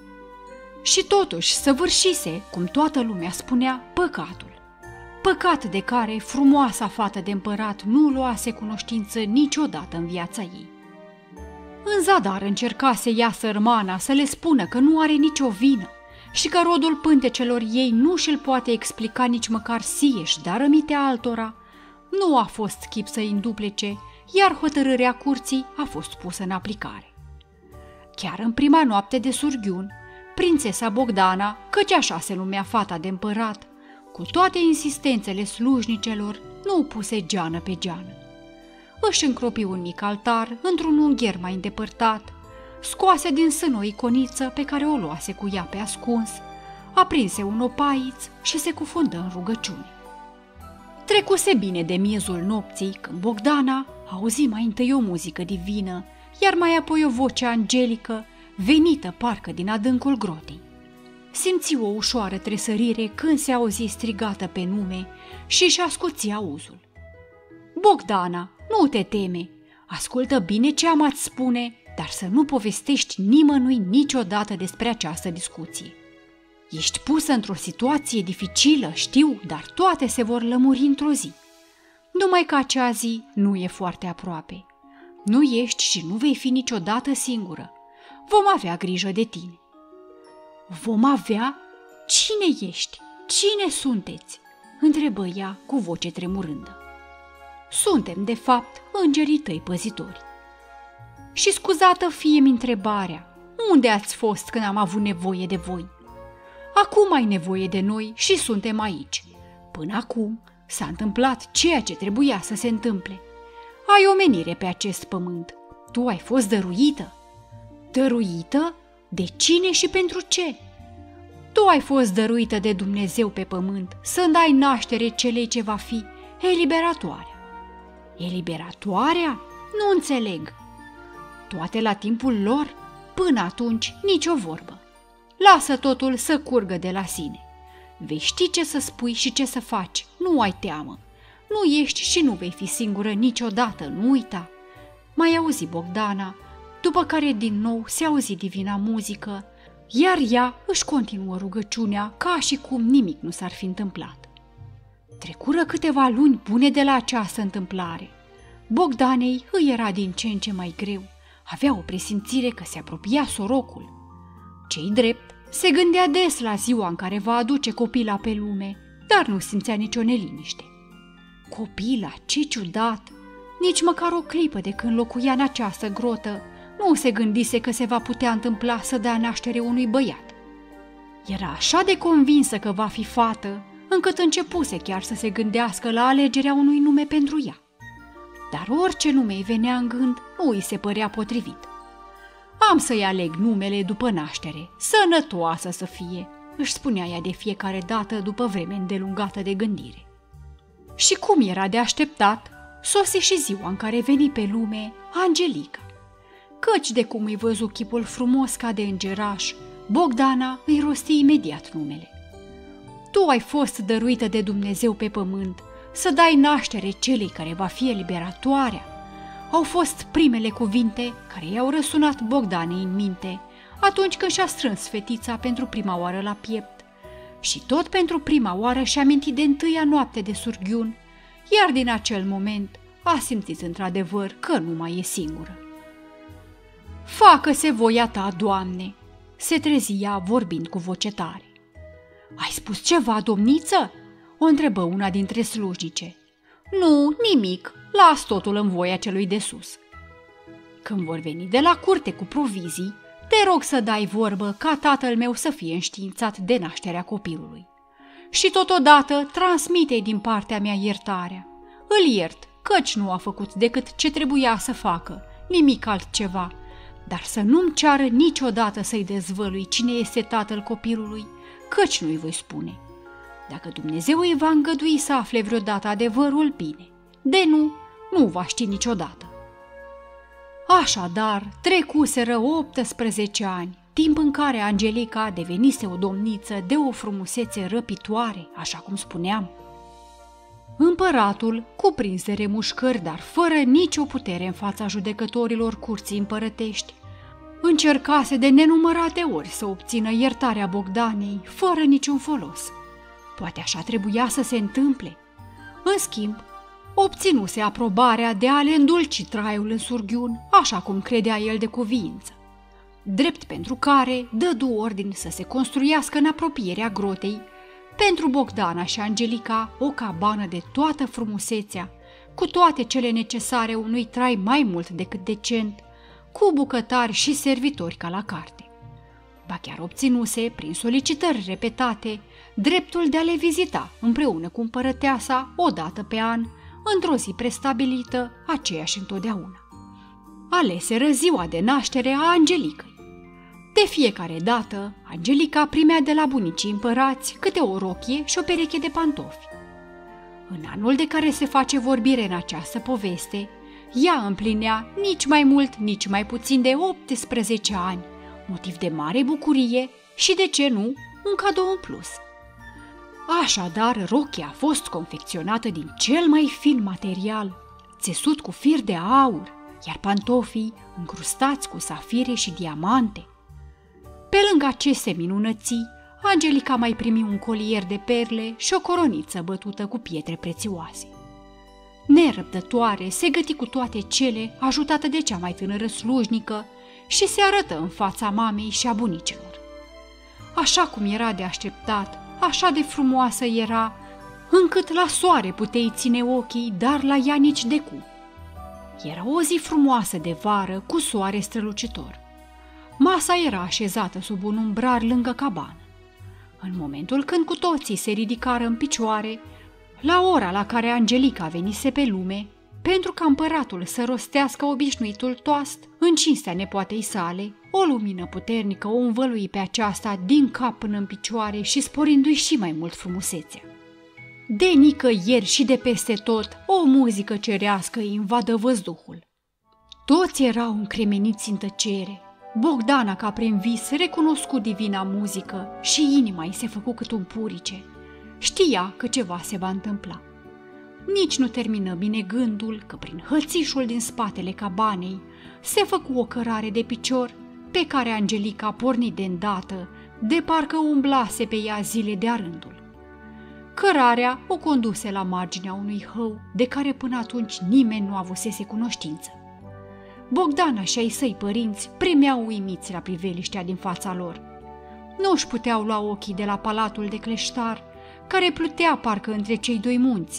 Speaker 1: Și totuși săvârșise, cum toată lumea spunea, păcatul. Păcat de care frumoasa fată de împărat nu luase cunoștință niciodată în viața ei. În zadar încercase ea sărmana să le spună că nu are nicio vină și că rodul pântecelor ei nu și-l poate explica nici măcar sieși, dar rămite altora. Nu a fost chip să-i înduplece, iar hotărârea curții a fost pusă în aplicare. Chiar în prima noapte de surghiun, prințesa Bogdana, căci așa se numea fata de împărat, cu toate insistențele slujnicelor, nu puse geană pe geană. Își încropi un mic altar într-un ungher mai îndepărtat, scoase din sân o iconiță pe care o luase cu ea pe ascuns, aprinse un opaiț și se cufundă în rugăciune. Trecuse bine de miezul nopții când Bogdana auzi mai întâi o muzică divină, iar mai apoi o voce angelică, venită parcă din adâncul grotei. Simți o ușoară tresărire când se auzi strigată pe nume și își ascuți auzul. Bogdana, nu te teme, ascultă bine ce am a-ți spune, dar să nu povestești nimănui niciodată despre această discuție. Ești pusă într-o situație dificilă, știu, dar toate se vor lămuri într-o zi. Numai că acea zi nu e foarte aproape. Nu ești și nu vei fi niciodată singură. Vom avea grijă de tine. Vom avea? Cine ești? Cine sunteți? Întrebă ea cu voce tremurândă. Suntem, de fapt, îngerii tăi păzitori. Și scuzată fie-mi întrebarea, unde ați fost când am avut nevoie de voi? Acum ai nevoie de noi și suntem aici. Până acum s-a întâmplat ceea ce trebuia să se întâmple. Ai omenire pe acest pământ. Tu ai fost dăruită. Dăruită? De cine și pentru ce? Tu ai fost dăruită de Dumnezeu pe pământ să-mi dai naștere celei ce va fi eliberatoarea. Eliberatoarea? Nu înțeleg. Toate la timpul lor? Până atunci nicio vorbă. Lasă totul să curgă de la sine. Vei ști ce să spui și ce să faci, nu ai teamă. Nu ești și nu vei fi singură niciodată, nu uita. Mai auzi Bogdana, după care din nou se auzi divina muzică, iar ea își continuă rugăciunea ca și cum nimic nu s-ar fi întâmplat. Trecură câteva luni bune de la această întâmplare. Bogdanei îi era din ce în ce mai greu. Avea o presimțire că se apropia sorocul. Ce-i drept, se gândea des la ziua în care va aduce copila pe lume, dar nu simțea nicio neliniște. Copila, ce ciudat! Nici măcar o clipă de când locuia în această grotă, nu se gândise că se va putea întâmpla să dea naștere unui băiat. Era așa de convinsă că va fi fată, încât începuse chiar să se gândească la alegerea unui nume pentru ea. dar orice nume îi venea în gând nu îi se părea potrivit. Am să-i aleg numele după naștere, sănătoasă să fie, își spunea ea de fiecare dată după vreme îndelungată de gândire. Și cum era de așteptat, sosi și ziua în care veni pe lume Angelica. Căci de cum îi văzu chipul frumos ca de îngeraș, Bogdana îi rosti imediat numele. Tu ai fost dăruită de Dumnezeu pe pământ să dai naștere celei care va fi eliberatoarea. Au fost primele cuvinte care i-au răsunat Bogdanei în minte atunci când și-a strâns fetița pentru prima oară la piept. Și tot pentru prima oară și-a amintit de întâia noapte de surghiun, iar din acel moment a simțit într-adevăr că nu mai e singură. Facă-se voia ta, Doamne, se trezia vorbind cu voce tare. Ai spus ceva, domniță? O întrebă una dintre slujnice. Nu, nimic, las totul în voia celui de sus. Când vor veni de la curte cu provizii, te rog să dai vorbă ca tatăl meu să fie înștiințat de nașterea copilului. Și totodată transmite-i din partea mea iertarea. Îl iert, căci nu a făcut decât ce trebuia să facă, nimic altceva, dar să nu-mi ceară niciodată să-i dezvălui cine este tatăl copilului, căci nu-i voi spune. Dacă Dumnezeu îi va îngădui să afle vreodată adevărul, bine, de nu, nu va ști niciodată. Așadar, trecuseră optsprezece ani, timp în care Angelica devenise o domniță de o frumusețe răpitoare, așa cum spuneam. Împăratul, cuprins de remușcări, dar fără nicio putere în fața judecătorilor curții împărătești, încercase de nenumărate ori să obțină iertarea Bogdanei, fără niciun folos. Poate așa trebuia să se întâmple. În schimb, obținuse aprobarea de a le îndulci traiul în surghiun, așa cum credea el de cuviință, drept pentru care dădu ordin să se construiască în apropierea grotei pentru Bogdana și Angelica o cabană de toată frumusețea, cu toate cele necesare unui trai mai mult decât decent, cu bucătari și servitori ca la carte. Ba chiar obținuse, prin solicitări repetate, dreptul de a le vizita împreună cu împărăteasa o dată pe an, într-o zi prestabilită, aceeași întotdeauna. Aleseră ziua de naștere a Angelicăi. De fiecare dată, Angelica primea de la bunicii împărați câte o rochie și o pereche de pantofi. În anul de care se face vorbire în această poveste, ea împlinea nici mai mult, nici mai puțin de optsprezece ani, motiv de mare bucurie și, de ce nu, un cadou în plus. Așadar, rochia a fost confecționată din cel mai fin material, țesut cu fir de aur, iar pantofii încrustați cu safire și diamante. Pe lângă aceste minunății, Angelica mai primi un colier de perle și o coroniță bătută cu pietre prețioase. Nerăbdătoare, se găti cu toate cele, ajutată de cea mai tânără slujnică, și se arătă în fața mamei și a bunicilor. Așa cum era de așteptat, așa de frumoasă era, încât la soare puteai ține ochii, dar la ea nici de cum. Era o zi frumoasă de vară, cu soare strălucitor. Masa era așezată sub un umbrar lângă cabană. În momentul când cu toții se ridicară în picioare, la ora la care Angelica venise pe lume, pentru ca împăratul să rostească obișnuitul toast în cinstea nepoatei sale, o lumină puternică o învălui pe aceasta din cap până în picioare și sporindu-i și mai mult frumusețea. De nicăieri și de peste tot, o muzică cerească îi invadă văzduhul. Toți erau încremeniți în tăcere. Bogdana, ca prin vis, recunoscu divina muzică și inima îi se făcu cât un purice. Știa că ceva se va întâmpla. Nici nu termină bine gândul că prin hățișul din spatele cabanei se făcu o cărare de picior pe care Angelica porni de îndată, de parcă umblase pe ea zile de-a rândul. Cărarea o conduse la marginea unui hău de care până atunci nimeni nu avusese cunoștință. Bogdana și ai săi părinți primeau uimiți la priveliștea din fața lor. Nu își puteau lua ochii de la palatul de cleștar, care plutea parcă între cei doi munți.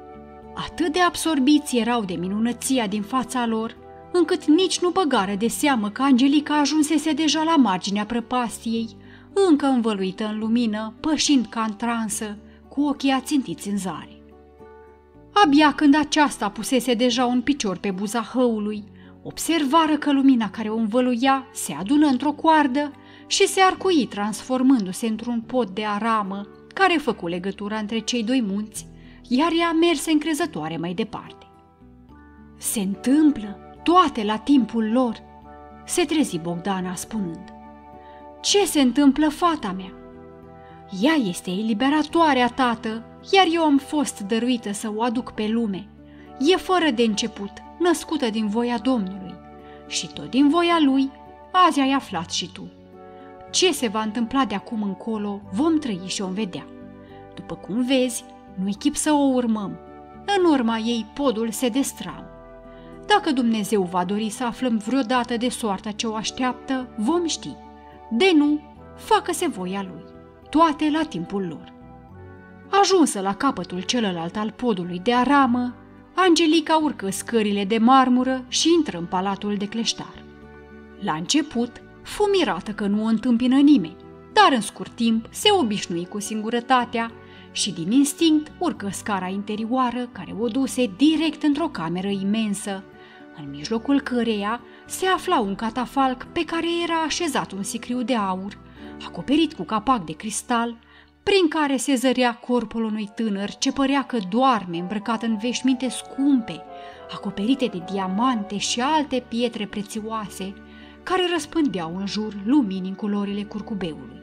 Speaker 1: Atât de absorbiți erau de minunăția din fața lor, încât nici nu băgară de seamă că Angelica ajunsese deja la marginea prăpastiei, încă învăluită în lumină, pășind ca în transă, cu ochii ațintiți în zare. Abia când aceasta pusese deja un picior pe buza hăului, observară că lumina care o învăluia se adună într-o coardă și se arcui transformându-se într-un pod de aramă care făcu legătura între cei doi munți, iar ea merse încrezătoare mai departe. Se întâmplă toate la timpul lor, se trezi Bogdana spunând. Ce se întâmplă, fata mea? Ea este eliberatoarea, tată, iar eu am fost dăruită să o aduc pe lume. E fără de început, născută din voia Domnului. Și tot din voia Lui, azi ai aflat și tu. Ce se va întâmpla de acum încolo, vom trăi și vom vedea. După cum vezi, nu-i chip să o urmăm. În urma ei podul se destramă. Dacă Dumnezeu va dori să aflăm vreodată de soarta ce o așteaptă, vom ști. De nu, facă-se voia Lui. Toate la timpul lor. Ajunsă la capătul celălalt al podului de aramă, Angelica urcă scările de marmură și intră în palatul de cleștar. La început, fu mirată că nu o întâmpină nimeni, dar în scurt timp se obișnui cu singurătatea și din instinct urcă scara interioară care o duse direct într-o cameră imensă, în mijlocul căreia se afla un catafalc pe care era așezat un sicriu de aur, acoperit cu capac de cristal, prin care se zărea corpul unui tânăr ce părea că doarme îmbrăcat în veșminte scumpe, acoperite de diamante și alte pietre prețioase, care răspândeau în jur lumini în culorile curcubeului.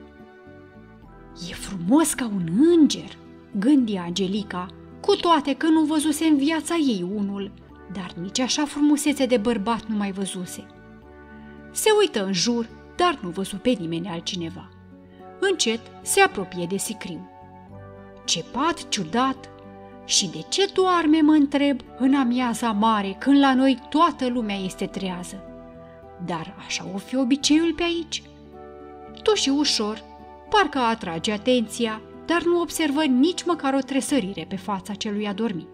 Speaker 1: E frumos ca un înger, gândi Angelica, cu toate că nu văzuse în viața ei unul, dar nici așa frumusețe de bărbat nu mai văzuse. Se uită în jur, dar nu văzu pe nimeni altcineva. Încet se apropie de sicriu. Ce pat ciudat! Și de ce doarme, mă întreb, în amiaza mare, când la noi toată lumea este trează? Dar așa o fi obiceiul pe aici? Toși ușor, parcă atrage atenția, dar nu observă nici măcar o tresărire pe fața celui adormit.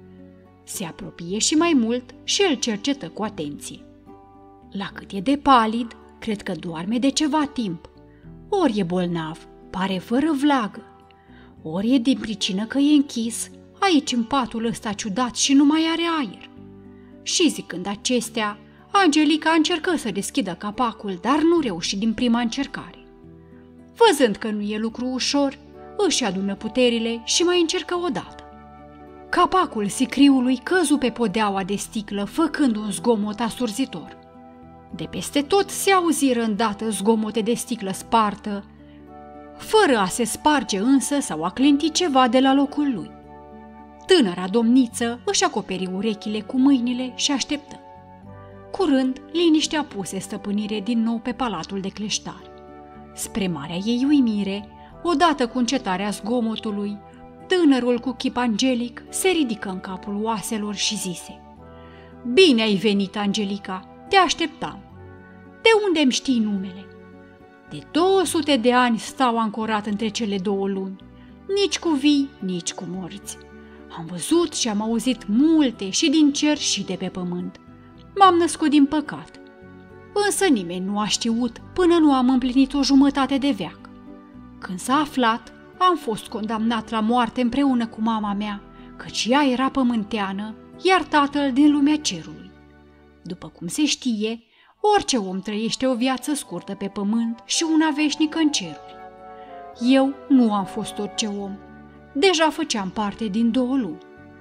Speaker 1: Se apropie și mai mult și îl cercetă cu atenție. La cât e de palid, cred că doarme de ceva timp. Ori e bolnav, pare fără vlagă, ori e din pricină că e închis aici în patul ăsta ciudat și nu mai are aer. Și zicând acestea, Angelica încercă să deschidă capacul, dar nu reuși din prima încercare. Văzând că nu e lucru ușor, își adună puterile și mai încercă odată. Capacul sicriului căzu pe podeaua de sticlă, făcând un zgomot asurzitor. De peste tot se auziră îndată zgomote de sticlă spartă, fără a se sparge însă sau a clinti ceva de la locul lui. Tânăra domniță își acoperi urechile cu mâinile și așteptă. Curând, liniștea puse stăpânire din nou pe palatul de cleștar. Spre marea ei uimire, odată cu încetarea zgomotului, tânărul cu chip angelic se ridică în capul oaselor și zise: Bine ai venit, Angelica, te așteptam. De unde îmi știi numele? De două sute de ani stau ancorat între cele două lumi, nici cu vii, nici cu morți. Am văzut și am auzit multe și din cer și de pe pământ. M-am născut din păcat, însă nimeni nu a știut până nu am împlinit o jumătate de veac. Când s-a aflat, am fost condamnat la moarte împreună cu mama mea, căci ea era pământeană, iar tatăl din lumea cerului. După cum se știe, orice om trăiește o viață scurtă pe pământ și una veșnică în ceruri. Eu nu am fost orice om, deja făceam parte din două lumi.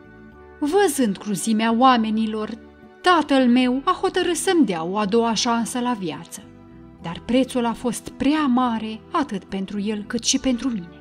Speaker 1: Văzând cruzimea oamenilor, tatăl meu a hotărât să-mi dea o a doua șansă la viață, dar prețul a fost prea mare atât pentru el cât și pentru mine.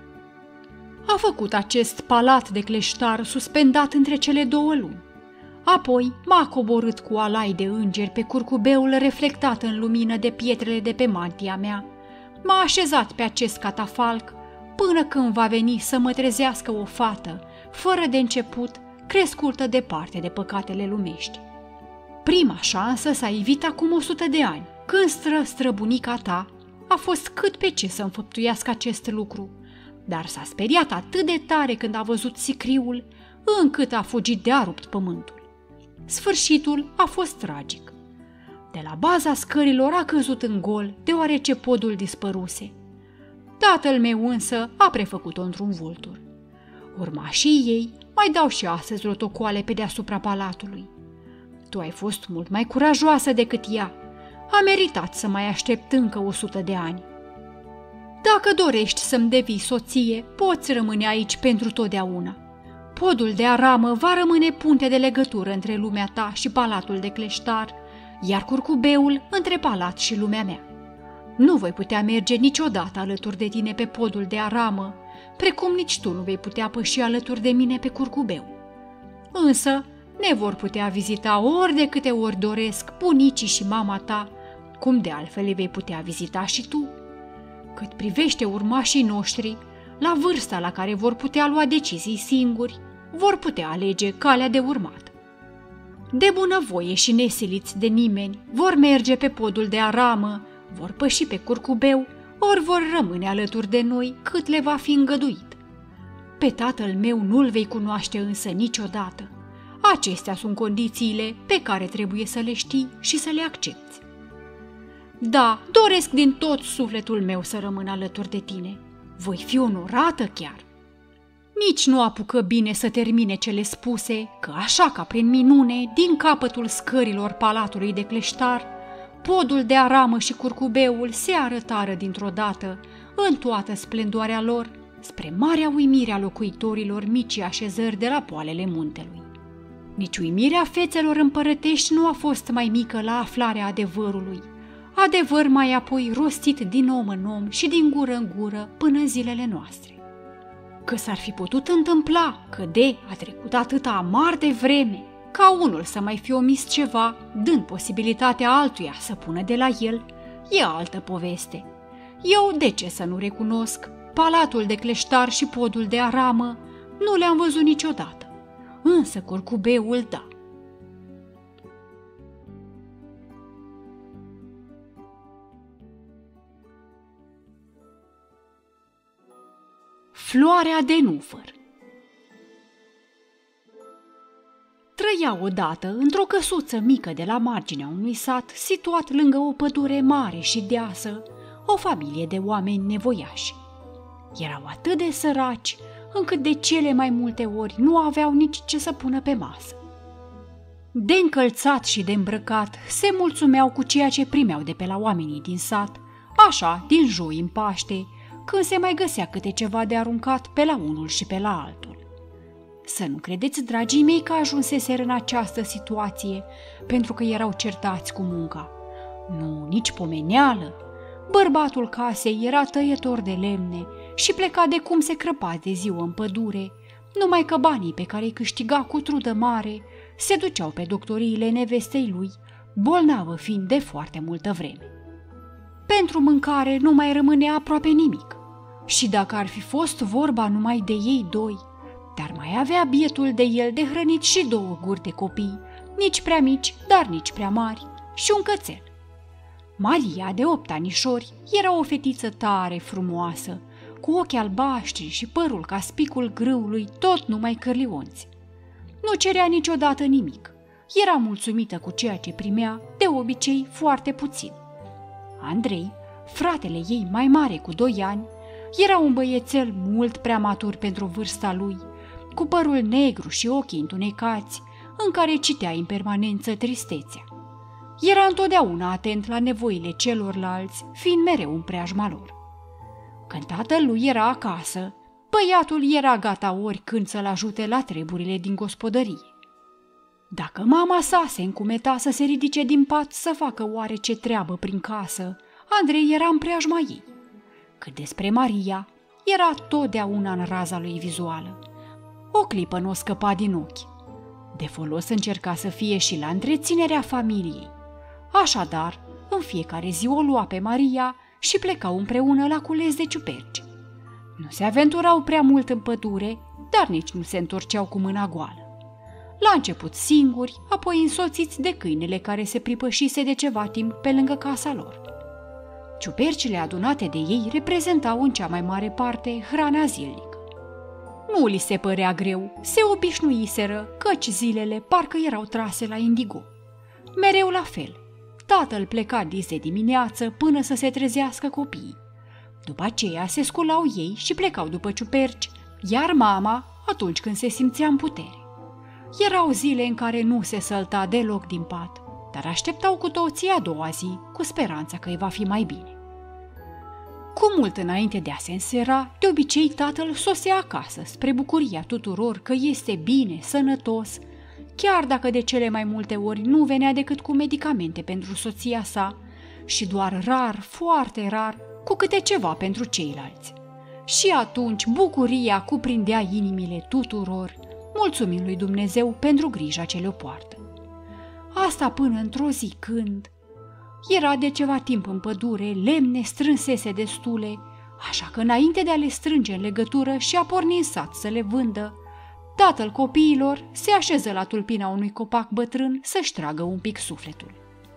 Speaker 1: A făcut acest palat de cleștar suspendat între cele două lumi. Apoi m-a coborât cu alai de îngeri pe curcubeul reflectat în lumină de pietrele de pe mantia mea. M-a așezat pe acest catafalc până când va veni să mă trezească o fată, fără de început, crescută departe de păcatele lumești. Prima șansă s-a ivit acum o sută de ani, când stră-străbunica ta a fost cât pe ce să înfăptuiască acest lucru, dar s-a speriat atât de tare când a văzut sicriul, încât a fugit de-a rupt pământul. Sfârșitul a fost tragic. De la baza scărilor a căzut în gol, deoarece podul dispăruse. Tatăl meu însă a prefăcut-o într-un vultur. Urmașii ei mai dau și astăzi rotocoale pe deasupra palatului. Tu ai fost mult mai curajoasă decât ea. A meritat să mai aștept încă o sută de ani. Dacă dorești să-mi devii soție, poți rămâne aici pentru totdeauna. Podul de aramă va rămâne punte de legătură între lumea ta și palatul de cleștar, iar curcubeul între palat și lumea mea. Nu voi putea merge niciodată alături de tine pe podul de aramă, precum nici tu nu vei putea păși alături de mine pe curcubeu. Însă ne vor putea vizita ori de câte ori doresc bunicii și mama ta, cum de altfel le vei putea vizita și tu. Cât privește urmașii noștri, la vârsta la care vor putea lua decizii singuri, vor putea alege calea de urmat. De bunăvoie și nesiliți de nimeni, vor merge pe podul de aramă, vor păși pe curcubeu, ori vor rămâne alături de noi cât le va fi îngăduit. Pe tatăl meu nu-l vei cunoaște însă niciodată. Acestea sunt condițiile pe care trebuie să le știi și să le accepti. Da, doresc din tot sufletul meu să rămân alături de tine. Voi fi onorată chiar. Nici nu apucă bine să termine cele spuse, că așa ca prin minune, din capătul scărilor palatului de cleștar, podul de aramă și curcubeul se arătară dintr-o dată, în toată splendoarea lor, spre marea uimire a locuitorilor micii așezări de la poalele muntelui. Nici uimirea fețelor împărătești nu a fost mai mică la aflarea adevărului, adevăr mai apoi rostit din om în om și din gură în gură până în zilele noastre. Că s-ar fi putut întâmpla că de a trecut atâta amar de vreme, ca unul să mai fi omis ceva, dând posibilitatea altuia să pună de la el, e altă poveste. Eu de ce să nu recunosc? Palatul de cleștar și podul de aramă nu le-am văzut niciodată, însă curcubeul da. Floarea de nufăr. Trăia odată, într-o căsuță mică de la marginea unui sat, situat lângă o pădure mare și deasă, o familie de oameni nevoiași. Erau atât de săraci, încât de cele mai multe ori nu aveau nici ce să pună pe masă. De încălțat și de îmbrăcat, se mulțumeau cu ceea ce primeau de pe la oamenii din sat, așa, din joi în Paște, când se mai găsea câte ceva de aruncat pe la unul și pe la altul. Să nu credeți, dragii mei, că ajunseseră în această situație pentru că erau certați cu munca. Nu, nici pomeneală. Bărbatul casei era tăietor de lemne și pleca de cum se crăpa de ziua în pădure, numai că banii pe care îi câștiga cu trudă mare se duceau pe doctoriile nevestei lui, bolnavă fiind de foarte multă vreme. Pentru mâncare nu mai rămânea aproape nimic și dacă ar fi fost vorba numai de ei doi, dar mai avea bietul de el de hrănit și două guri de copii, nici prea mici, dar nici prea mari, și un cățel. Maria, de opt anișori, era o fetiță tare frumoasă, cu ochi albaștri și părul ca spicul grâului, tot numai cârlionți. Nu cerea niciodată nimic, era mulțumită cu ceea ce primea, de obicei foarte puțin. Andrei, fratele ei mai mare cu doi ani, era un băiețel mult prea matur pentru vârsta lui, cu părul negru și ochii întunecați, în care citea în permanență tristețea. Era întotdeauna atent la nevoile celorlalți, fiind mereu în preajma lor. Când tatăl lui era acasă, băiatul era gata oricând să-l ajute la treburile din gospodărie. Dacă mama sa se încumeta să se ridice din pat să facă oarece treabă prin casă, Andrei era în preajma ei. Cât despre Maria, era totdeauna în raza lui vizuală. O clipă nu o scăpa din ochi. De folos încerca să fie și la întreținerea familiei. Așadar, în fiecare zi o lua pe Maria și plecau împreună la cules de ciuperci. Nu se aventurau prea mult în pădure, dar nici nu se întorceau cu mâna goală. La început singuri, apoi însoțiți de câinele care se pripășise de ceva timp pe lângă casa lor. Ciupercile adunate de ei reprezentau în cea mai mare parte hrana zilnică. Nu li se părea greu, se obișnuiseră, căci zilele parcă erau trase la indigo. Mereu la fel, tatăl pleca dis de dimineață până să se trezească copiii. După aceea se sculau ei și plecau după ciuperci, iar mama, atunci când se simțea în putere. Erau zile în care nu se sălta deloc din pat, dar așteptau cu toții a doua zi, cu speranța că îi va fi mai bine. Cu mult înainte de a se însera, de obicei tatăl sosea acasă, spre bucuria tuturor că este bine, sănătos, chiar dacă de cele mai multe ori nu venea decât cu medicamente pentru soția sa și doar rar, foarte rar, cu câte ceva pentru ceilalți. Și atunci bucuria cuprindea inimile tuturor, mulțumind lui Dumnezeu pentru grija ce le-o poartă. Asta până într-o zi când era de ceva timp în pădure, lemne strânsese destule, așa că înainte de a le strânge în legătură și a porni în sat să le vândă, tatăl copiilor se așeză la tulpina unui copac bătrân să-și tragă un pic sufletul.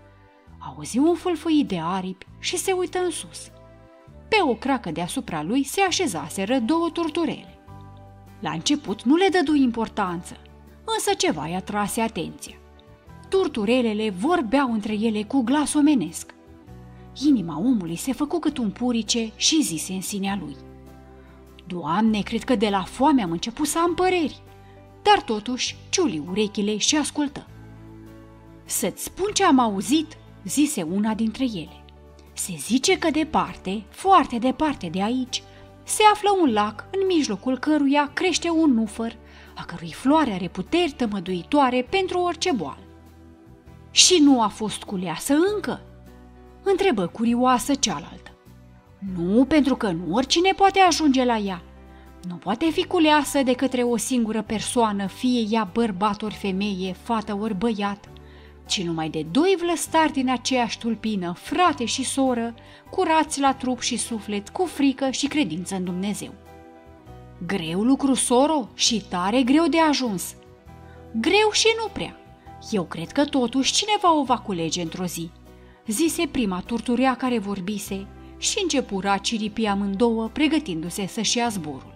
Speaker 1: Auzi un fâlfâit de aripi și se uită în sus. Pe o cracă deasupra lui se așezaseră două turturele. La început nu le dădu importanță, însă ceva i-a trase atenția. Turturelele vorbeau între ele cu glas omenesc. Inima omului se făcu cât un purice și zise în sinea lui: Doamne, cred că de la foame am început să am păreri, dar totuși ciuli urechile și ascultă. Să-ți spun ce am auzit, zise una dintre ele. Se zice că departe, foarte departe de aici, se află un lac în mijlocul căruia crește un nufăr, a cărui floare are puteri tămăduitoare pentru orice boală. Și nu a fost culeasă încă? Întrebă curioasă cealaltă. Nu, pentru că nu oricine poate ajunge la ea. Nu poate fi culeasă de către o singură persoană, fie ea bărbat ori femeie, fată ori băiat, ci numai de doi vlăstari din aceeași tulpină, frate și soră, curați la trup și suflet, cu frică și credință în Dumnezeu. Greu lucru, soro, și tare greu de ajuns. Greu și nu prea. Eu cred că totuși cineva o va culege într-o zi, zise prima turturea care vorbise și începura ciripi amândouă, pregătindu-se să-și ia zborul.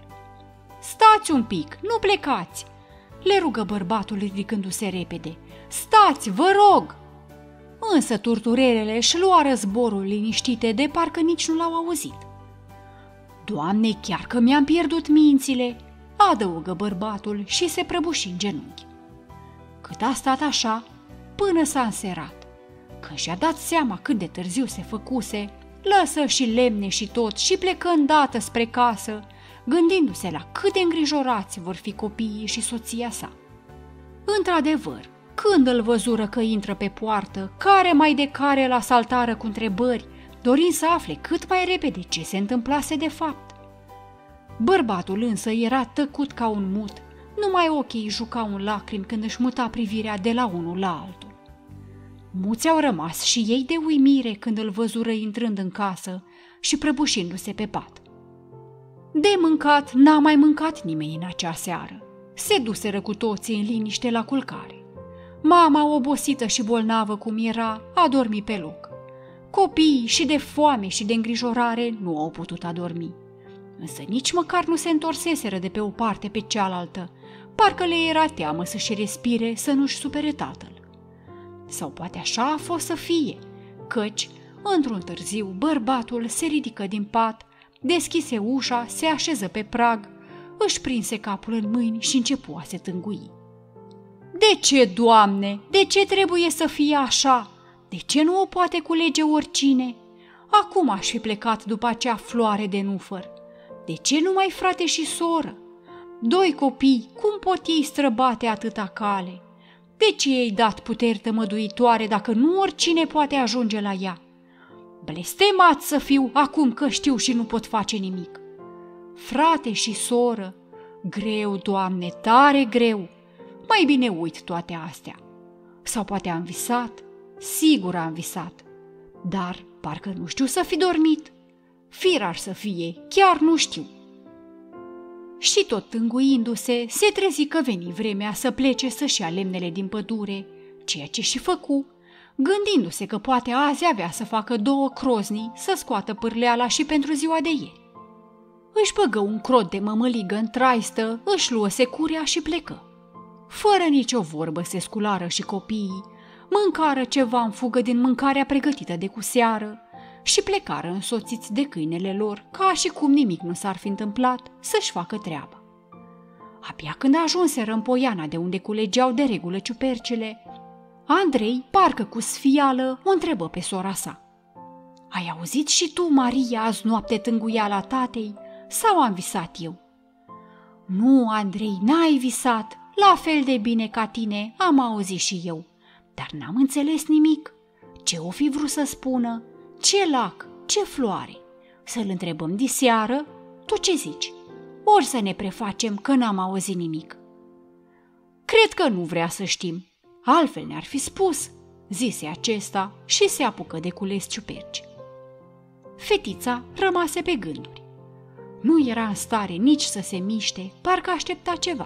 Speaker 1: Stați un pic, nu plecați, le rugă bărbatul ridicându-se repede. Stați, vă rog! Însă turturelele își luară zborul liniștite, de parcă nici nu l-au auzit. Doamne, chiar că mi-am pierdut mințile, adăugă bărbatul și se prăbuși în genunchi. Cât a stat așa, până s-a înserat. Când și-a dat seama cât de târziu se făcuse, lăsă și lemne și tot și plecă îndată spre casă, gândindu-se la cât de îngrijorați vor fi copiii și soția sa. Într-adevăr, când îl văzură că intră pe poartă, care mai de care îl asaltară cu întrebări, dorind să afle cât mai repede ce se întâmplase de fapt. Bărbatul însă era tăcut ca un mut, numai ochii îi jucau în lacrimi când își muta privirea de la unul la altul. Muți au rămas și ei de uimire când îl văzură intrând în casă și prăbușindu-se pe pat. De mâncat n-a mai mâncat nimeni în acea seară. Se duseră cu toții în liniște la culcare. Mama, obosită și bolnavă cum era, a dormit pe loc. Copiii, și de foame și de îngrijorare, nu au putut adormi. Însă nici măcar nu se întorseseră de pe o parte pe cealaltă, parcă le era teamă să-și respire, să nu-și supere tatăl. Sau poate așa a fost să fie, căci, într-un târziu, bărbatul se ridică din pat, deschise ușa, se așeză pe prag, își prinse capul în mâini și începu a se tângui. De ce, Doamne? De ce trebuie să fie așa? De ce nu o poate culege oricine? Acum aș fi plecat după acea floare de nufăr. De ce nu mai frate și soră? Doi copii, cum pot ei străbate atâta cale? De ce i-ai dat puteri tămăduitoare dacă nu oricine poate ajunge la ea? Blestemat să fiu acum că știu și nu pot face nimic. Frate și soră, greu, Doamne, tare greu. Mai bine uit toate astea. Sau poate am visat? Sigur am visat. Dar parcă nu știu să fi dormit. Firar să fie, chiar nu știu. Și tot tânguindu-se, se trezi că veni vremea să plece să-și ia lemnele din pădure, ceea ce și făcu, gândindu-se că poate azi avea să facă două croznii să scoată pârleala și pentru ziua de ieri. Își băgă un crot de mămăligă în traistă, își luă securea și plecă. Fără nicio vorbă se sculară și copiii, mâncară ceva în fugă din mâncarea pregătită de cu seară și plecară însoțiți de câinele lor, ca și cum nimic nu s-ar fi întâmplat, să-și facă treaba. Abia când ajunseră în poiana de unde culegeau de regulă ciupercile, Andrei, parcă cu sfială, o întrebă pe sora sa: "Ai auzit și tu, Maria, azi noapte tânguiala tatei sau am visat eu?" "Nu, Andrei, n-ai visat, la fel de bine ca tine am auzit și eu, dar n-am înțeles nimic. Ce o fi vrut să spună? Ce lac? Ce floare? Să-l întrebăm diseară? Tu ce zici? Ori să ne prefacem că n-am auzit nimic?" "Cred că nu vrea să știm, altfel ne-ar fi spus," zise acesta și se apucă de cules ciuperci. Fetița rămase pe gânduri. Nu era în stare nici să se miște, parcă aștepta ceva.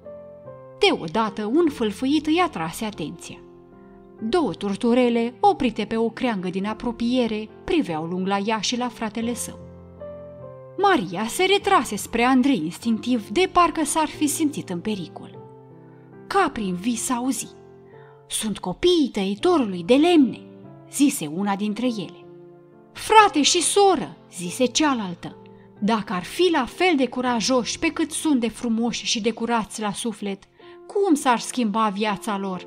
Speaker 1: Deodată un fâlfâit îi atrase atenția. Două turturele, oprite pe o creangă din apropiere, priveau lung la ea și la fratele său. Maria se retrase spre Andrei instinctiv, de parcă s-ar fi simțit în pericol. Ca prin vis auzi: "Sunt copiii tăitorului de lemne," zise una dintre ele. "Frate și soră," zise cealaltă, "dacă ar fi la fel de curajoși pe cât sunt de frumoși și de curați la suflet, cum s-ar schimba viața lor?"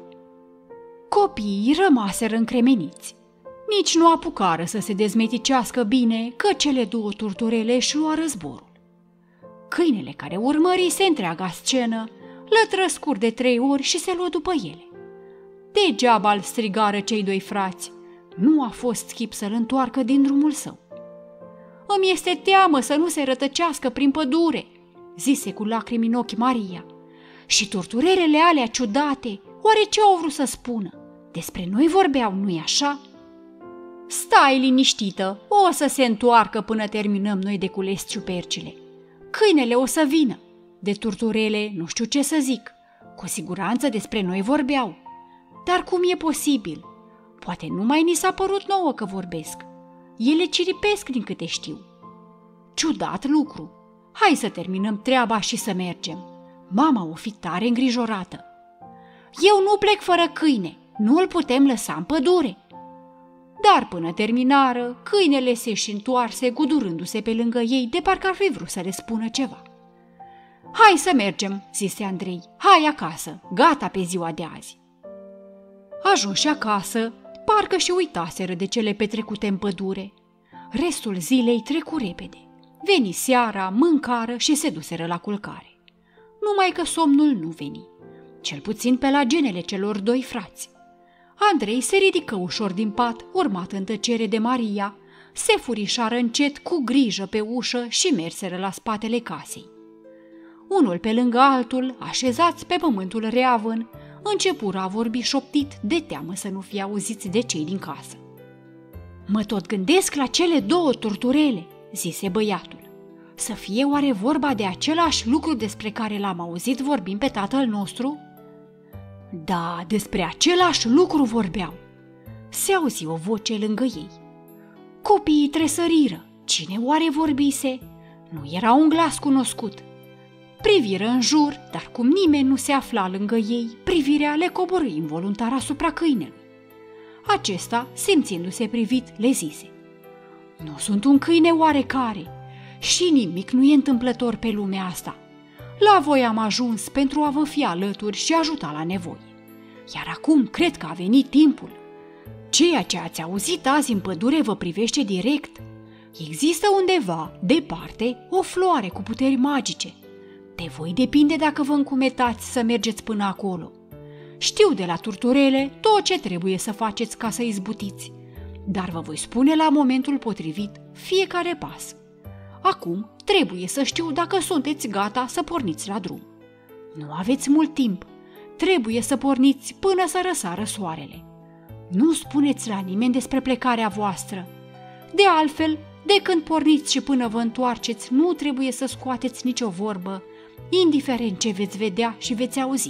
Speaker 1: Copiii rămaseră încremeniți. Nici nu apucară să se dezmeticească bine că cele două turturele își luară zborul. Câinele care urmărise întreaga scenă lătră scurt de trei ori și se luă după ele. Degeaba îl strigară cei doi frați, nu a fost chip să-l întoarcă din drumul său. "Îmi este teamă să nu se rătăcească prin pădure," zise cu lacrimi în ochi Maria. "Și turturelele alea ciudate, oare ce au vrut să spună? Despre noi vorbeau, nu-i așa?" "Stai liniștită, o să se întoarcă până terminăm noi de cules ciupercile. Câinele o să vină. De turturele nu știu ce să zic, cu siguranță despre noi vorbeau. Dar cum e posibil? Poate numai ni s-a părut nouă că vorbesc. Ele ciripesc din câte știu. Ciudat lucru. Hai să terminăm treaba și să mergem. Mama o fi tare îngrijorată." "Eu nu plec fără câine, nu îl putem lăsa în pădure." Dar până terminară, câinele se și întoarse, gudurându-se pe lângă ei, de parcă ar fi vrut să le spună ceva. "Hai să mergem," zise Andrei. "Hai acasă, gata pe ziua de azi." Ajunși acasă, parcă și uitaseră de cele petrecute în pădure. Restul zilei trecu repede. Veni seara, mâncară și se duseră la culcare. Numai că somnul nu veni, cel puțin pe la genele celor doi frați. Andrei se ridică ușor din pat, urmat în tăcere de Maria, se furișară încet cu grijă pe ușă și merseră la spatele casei. Unul pe lângă altul, așezați pe pământul reavăn, începură a vorbi șoptit, de teamă să nu fie auziți de cei din casă. "Mă tot gândesc la cele două turturele," zise băiatul. "Să fie oare vorba de același lucru despre care l-am auzit vorbind pe tatăl nostru?" "Da, despre același lucru vorbeau," se auzi o voce lângă ei. Copiii tresăriră. Cine oare vorbise? Nu era un glas cunoscut. Priviră în jur, dar cum nimeni nu se afla lângă ei, privirea le coborî involuntar asupra câinelui. Acesta, simțindu-se privit, le zise: "Nu sunt un câine oarecare și nimic nu e întâmplător pe lumea asta. La voi am ajuns pentru a vă fi alături și ajuta la nevoie. Iar acum cred că a venit timpul. Ceea ce ați auzit azi în pădure vă privește direct. Există undeva, departe, o floare cu puteri magice. De voi depinde dacă vă încumetați să mergeți până acolo. Știu de la turturele tot ce trebuie să faceți ca să izbutiți, dar vă voi spune la momentul potrivit fiecare pas. Acum trebuie să știu dacă sunteți gata să porniți la drum. Nu aveți mult timp, trebuie să porniți până să răsară soarele. Nu spuneți la nimeni despre plecarea voastră. De altfel, de când porniți și până vă întoarceți, nu trebuie să scoateți nicio vorbă, indiferent ce veți vedea și veți auzi."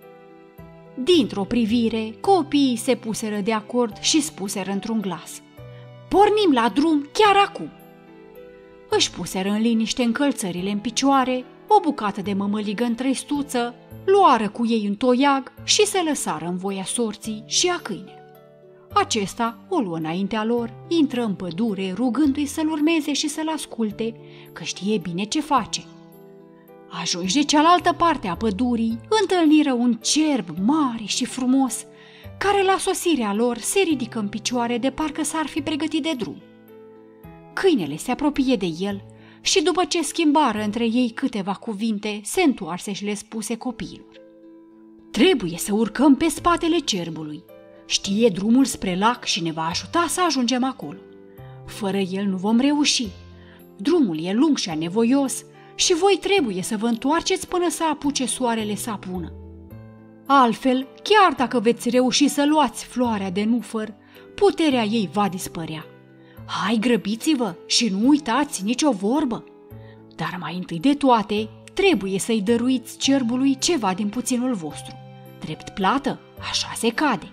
Speaker 1: Dintr-o privire, copiii se puseră de acord și spuseră într-un glas: "Pornim la drum chiar acum!" Își puseră în liniște încălțările în picioare, o bucată de mămăligă în trăistuță, luară cu ei un toiag și se lăsară în voia sorții și a câinelui. Acesta o luă înaintea lor, intră în pădure, rugându-i să-l urmeze și să-l asculte, că știe bine ce face. Ajunși de cealaltă parte a pădurii, întâlniră un cerb mare și frumos, care la sosirea lor se ridică în picioare de parcă s-ar fi pregătit de drum. Câinele se apropie de el și după ce schimbară între ei câteva cuvinte, se întoarse și le spuse copiilor: „Trebuie să urcăm pe spatele cerbului. Știe drumul spre lac și ne va ajuta să ajungem acolo. Fără el nu vom reuși. Drumul e lung și anevoios și voi trebuie să vă întoarceți până să apuce soarele să apună. Altfel, chiar dacă veți reuși să luați floarea de nufăr, puterea ei va dispărea. Hai, grăbiți-vă și nu uitați nicio vorbă. Dar mai întâi de toate, trebuie să-i dăruiți cerbului ceva din puținul vostru. Drept plată, așa se cade."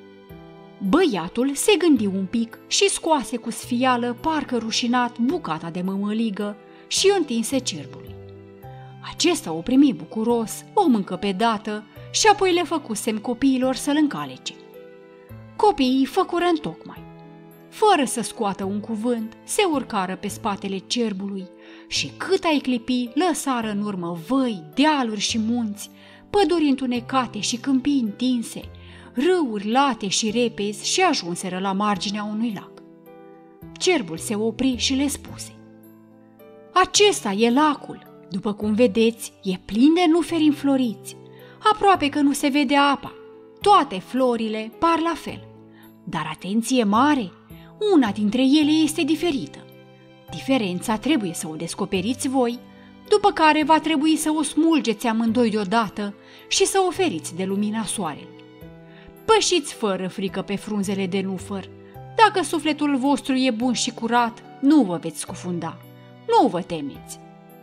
Speaker 1: Băiatul se gândi un pic și scoase cu sfială, parcă rușinat, bucata de mămăligă și o întinse cerbului. Acesta o primi bucuros, o mâncă pe dată și apoi le făcu semn copiilor să-l încalece. Copiii făcură întocmai. Fără să scoată un cuvânt, se urcară pe spatele cerbului și cât ai clipi, lăsară în urmă văi, dealuri și munți, păduri întunecate și câmpii întinse, râuri late și repezi și ajunseră la marginea unui lac. Cerbul se opri și le spuse: „Acesta e lacul. După cum vedeți, e plin de nuferi înfloriți. Aproape că nu se vede apa. Toate florile par la fel. Dar atenție mare! Una dintre ele este diferită. Diferența trebuie să o descoperiți voi, după care va trebui să o smulgeți amândoi deodată și să oferiți de lumina soarelui. Pășiți fără frică pe frunzele de nufăr. Dacă sufletul vostru e bun și curat, nu vă veți scufunda. Nu vă temeți."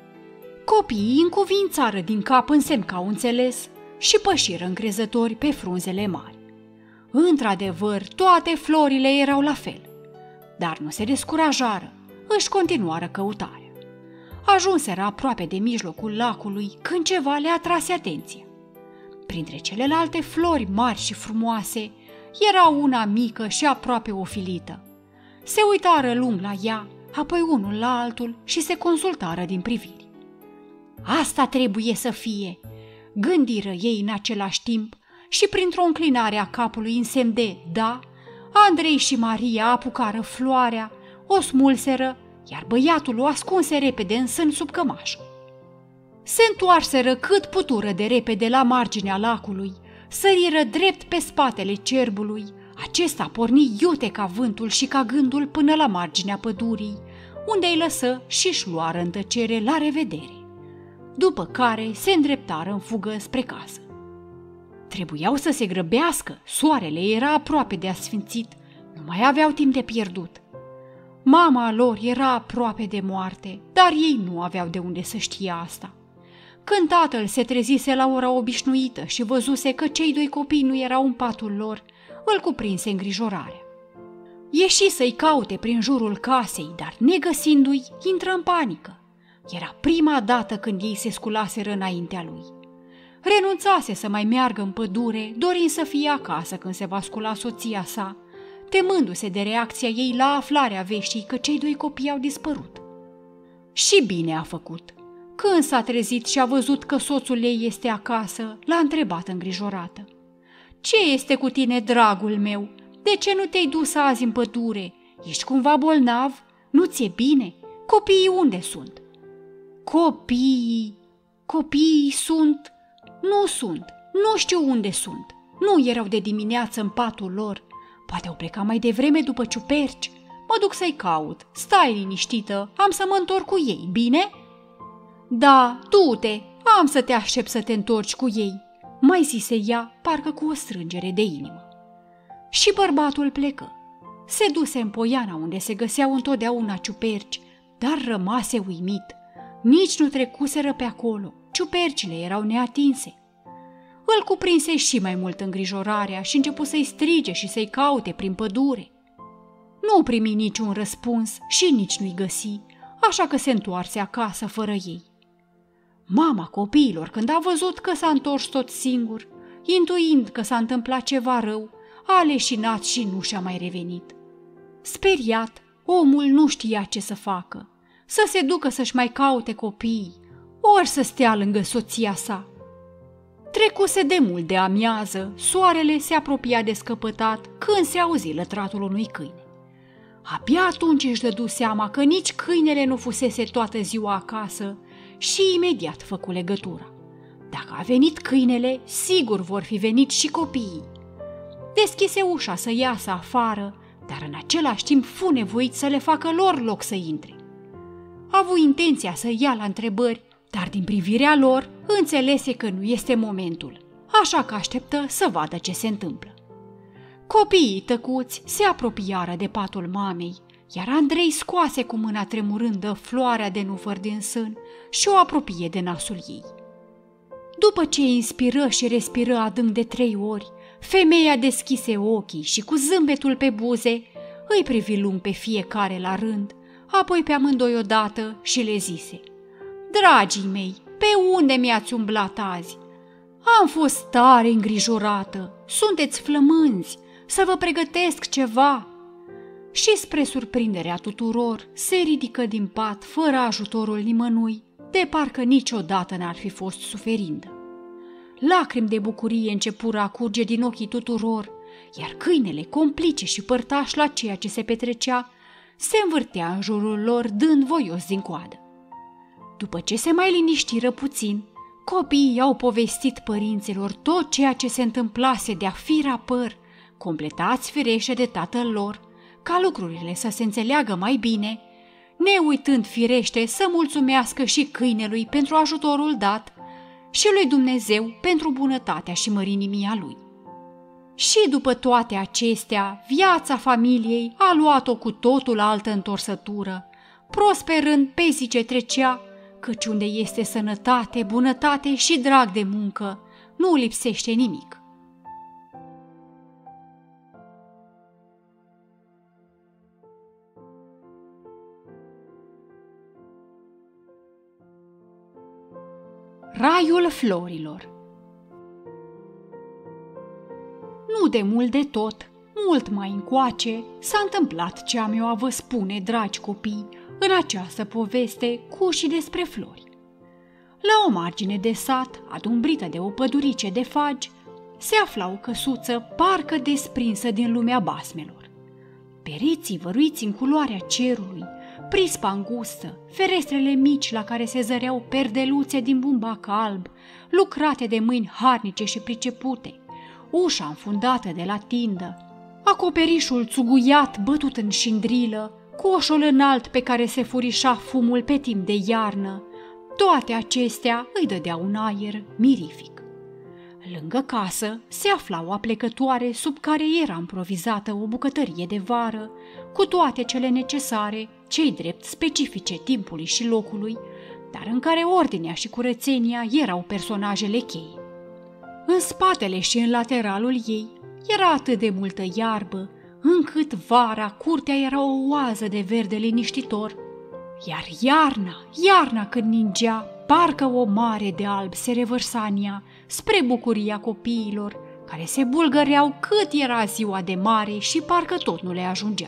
Speaker 1: Copiii încuvințară din cap în semn că au înțeles și pășiră încrezători pe frunzele mari. Într-adevăr, toate florile erau la fel, dar nu se descurajară, își continuară căutarea. Ajunseră aproape de mijlocul lacului când ceva le atrase atenția. Printre celelalte flori mari și frumoase, era una mică și aproape ofilită. Se uitară lung la ea, apoi unul la altul și se consultară din priviri. „Asta trebuie să fie!" gândiră ei în același timp și printr-o înclinare a capului în semn de da, Andrei și Maria apucară floarea, o smulseră, iar băiatul o ascunse repede în sân sub cămașă. Se întoarseră cât putură de repede la marginea lacului, săriră drept pe spatele cerbului, acesta porni iute ca vântul și ca gândul până la marginea pădurii, unde îi lăsă și-și luară în tăcere la revedere, după care se îndreptară în fugă spre casă. Trebuiau să se grăbească, soarele era aproape de asfințit, nu mai aveau timp de pierdut. Mama lor era aproape de moarte, dar ei nu aveau de unde să știe asta. Când tatăl se trezise la ora obișnuită și văzuse că cei doi copii nu erau în patul lor, îl cuprinse îngrijorarea. Ieși să-i caute prin jurul casei, dar negăsindu-i, intră în panică. Era prima dată când ei se sculaseră înaintea lui. Renunțase să mai meargă în pădure, dorind să fie acasă când se va scula soția sa, temându-se de reacția ei la aflarea veștii că cei doi copii au dispărut. Și bine a făcut. Când s-a trezit și a văzut că soțul ei este acasă, l-a întrebat îngrijorată: „Ce este cu tine, dragul meu? De ce nu te-ai dus azi în pădure? Ești cumva bolnav? Nu ți-e bine? Copiii unde sunt?" „Copiii... copiii sunt... nu sunt, nu știu unde sunt. Nu erau de dimineață în patul lor. Poate au plecat mai devreme după ciuperci. Mă duc să-i caut. Stai liniștită, am să mă întorc cu ei, bine?" „Da, du-te, am să te aștept să te întorci cu ei," mai zise ea, parcă cu o strângere de inimă. Și bărbatul plecă. Se duse în poiana unde se găseau întotdeauna ciuperci, dar rămase uimit. Nici nu trecuseră pe acolo, ciupercile erau neatinse. Îl cuprinse și mai mult îngrijorarea și începu să-i strige și să-i caute prin pădure. Nu primi niciun răspuns și nici nu-i găsi, așa că se întoarse acasă fără ei. Mama copiilor, când a văzut că s-a întors tot singur, intuind că s-a întâmplat ceva rău, a leșinat și nu și-a mai revenit. Speriat, omul nu știa ce să facă, să se ducă să-și mai caute copiii, ori să stea lângă soția sa. Trecuse de mult de amiază, soarele se apropia de scăpătat când se auzi lătratul unui câine. Abia atunci își dădu seama că nici câinele nu fusese toată ziua acasă și imediat făcu legătura. Dacă a venit câinele, sigur vor fi venit și copiii. Deschise ușa să iasă afară, dar în același timp fu nevoit să le facă lor loc să intre. A avut intenția să ia la întrebări, dar din privirea lor înțelese că nu este momentul, așa că așteptă să vadă ce se întâmplă. Copiii tăcuți se apropiară de patul mamei, iar Andrei scoase cu mâna tremurândă floarea de nufăr din sân și o apropie de nasul ei. După ce inspiră și respiră adânc de trei ori, femeia deschise ochii și cu zâmbetul pe buze îi privi lung pe fiecare la rând, apoi pe amândoi odată și le zise: „Dragii mei, pe unde mi-ați umblat azi? Am fost tare îngrijorată, sunteți flămânzi, să vă pregătesc ceva." Și spre surprinderea tuturor, se ridică din pat fără ajutorul nimănui, de parcă niciodată n-ar fi fost suferindă. Lacrimi de bucurie începură a curge din ochii tuturor, iar câinele, complice și părtaș la ceea ce se petrecea, se învârtea în jurul lor, dând voios din coadă. După ce se mai liniștiră puțin, copiii i-au povestit părinților tot ceea ce se întâmplase de-a fi rapăr, completați firește de tatăl lor, ca lucrurile să se înțeleagă mai bine, ne uitând firește să mulțumească și câinelui pentru ajutorul dat și lui Dumnezeu pentru bunătatea și mărinimia lui. Și după toate acestea, viața familiei a luat-o cu totul altă întorsătură, prosperând pe zi ce trecea, căci unde este sănătate, bunătate și drag de muncă, nu lipsește nimic. Raiul florilor. Nu de mult de tot, mult mai încoace, s-a întâmplat ce am eu a vă spune, dragi copii, în această poveste cu și despre flori. La o margine de sat, adumbrită de o pădurice de fagi, se afla o căsuță parcă desprinsă din lumea basmelor. Pereții văruiți în culoarea cerului, prispa îngustă, ferestrele mici la care se zăreau perdeluțe din bumbac alb, lucrate de mâini harnice și pricepute, ușa înfundată de la tindă, acoperișul țuguiat bătut în șindrilă, coșul înalt pe care se furișa fumul pe timp de iarnă, toate acestea îi dădeau un aer mirific. Lângă casă se afla o aplecătoare sub care era improvizată o bucătărie de vară, cu toate cele necesare, cei drept specifice timpului și locului, dar în care ordinea și curățenia erau personajele cheie. În spatele și în lateralul ei era atât de multă iarbă, încât vara curtea era o oază de verde liniștitor, iar iarna, iarna când ningea, parcă o mare de alb se revărsa în ea, spre bucuria copiilor, care se bulgăreau cât era ziua de mare și parcă tot nu le ajungea.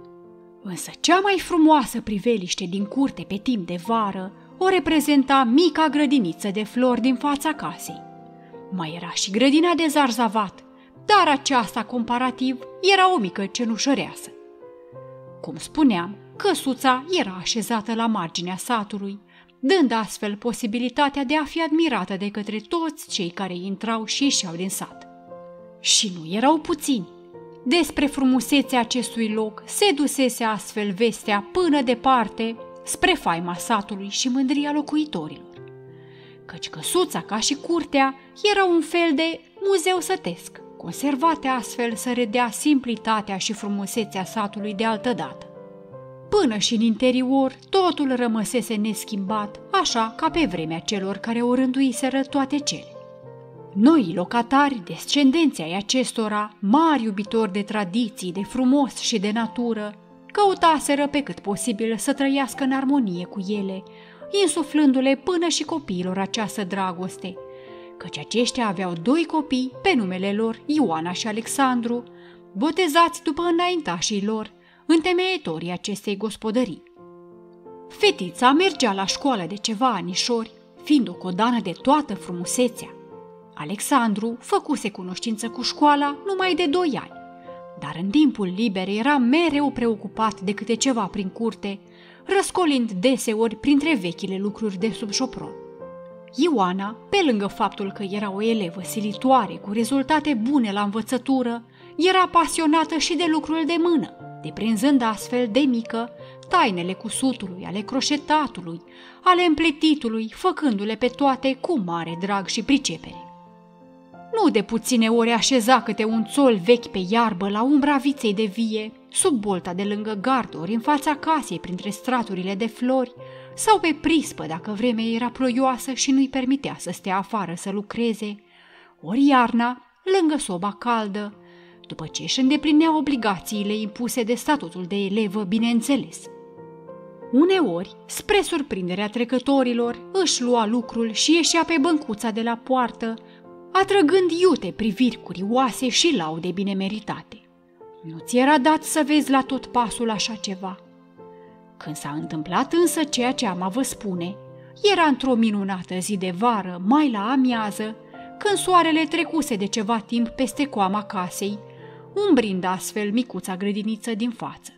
Speaker 1: Însă cea mai frumoasă priveliște din curte pe timp de vară o reprezenta mica grădiniță de flori din fața casei. Mai era și grădina de zarzavat, dar aceasta, comparativ, era o mică cenușăreasă. Cum spuneam, căsuța era așezată la marginea satului, dând astfel posibilitatea de a fi admirată de către toți cei care intrau și ieșeau din sat. Și nu erau puțini. Despre frumusețea acestui loc se dusese astfel vestea până departe, spre faima satului și mândria locuitorilor. Căci căsuța, ca și curtea, era un fel de muzeu sătesc, conservate astfel să redea simplitatea și frumusețea satului de altădată. Până și în interior, totul rămăsese neschimbat, așa ca pe vremea celor care o rânduiseră toate cele. Noii locatari, descendenții ai acestora, mari iubitori de tradiții, de frumos și de natură, căutaseră pe cât posibil să trăiască în armonie cu ele, insuflându-le până și copiilor această dragoste, căci aceștia aveau doi copii pe numele lor, Ioana și Alexandru, botezați după înaintașii lor, întemeietorii acestei gospodării. Fetița mergea la școală de ceva anișori, fiind o codană de toată frumusețea. Alexandru făcuse cunoștință cu școala numai de doi ani, dar în timpul liber era mereu preocupat de câte ceva prin curte, răscolind deseori printre vechile lucruri de sub șopron. Ioana, pe lângă faptul că era o elevă silitoare cu rezultate bune la învățătură, era pasionată și de lucrul de mână, deprinzând astfel de mică tainele cusutului, ale croșetatului, ale împletitului, făcându-le pe toate cu mare drag și pricepere. Nu de puține ori așeza câte un țol vechi pe iarbă la umbra viței de vie, sub bolta de lângă garduri, în fața casei, printre straturile de flori, sau pe prispă dacă vremea era ploioasă și nu-i permitea să stea afară să lucreze, ori iarna, lângă soba caldă, după ce își îndeplinea obligațiile impuse de statutul de elevă, bineînțeles. Uneori, spre surprinderea trecătorilor, își lua lucrul și ieșea pe băncuța de la poartă, atrăgând iute priviri curioase și laude bine meritate. Nu ți era dat să vezi la tot pasul așa ceva. Când s-a întâmplat însă ceea ce am a vă spune, era într-o minunată zi de vară, mai la amiază, când soarele trecuse de ceva timp peste coama casei, umbrind astfel micuța grădiniță din față.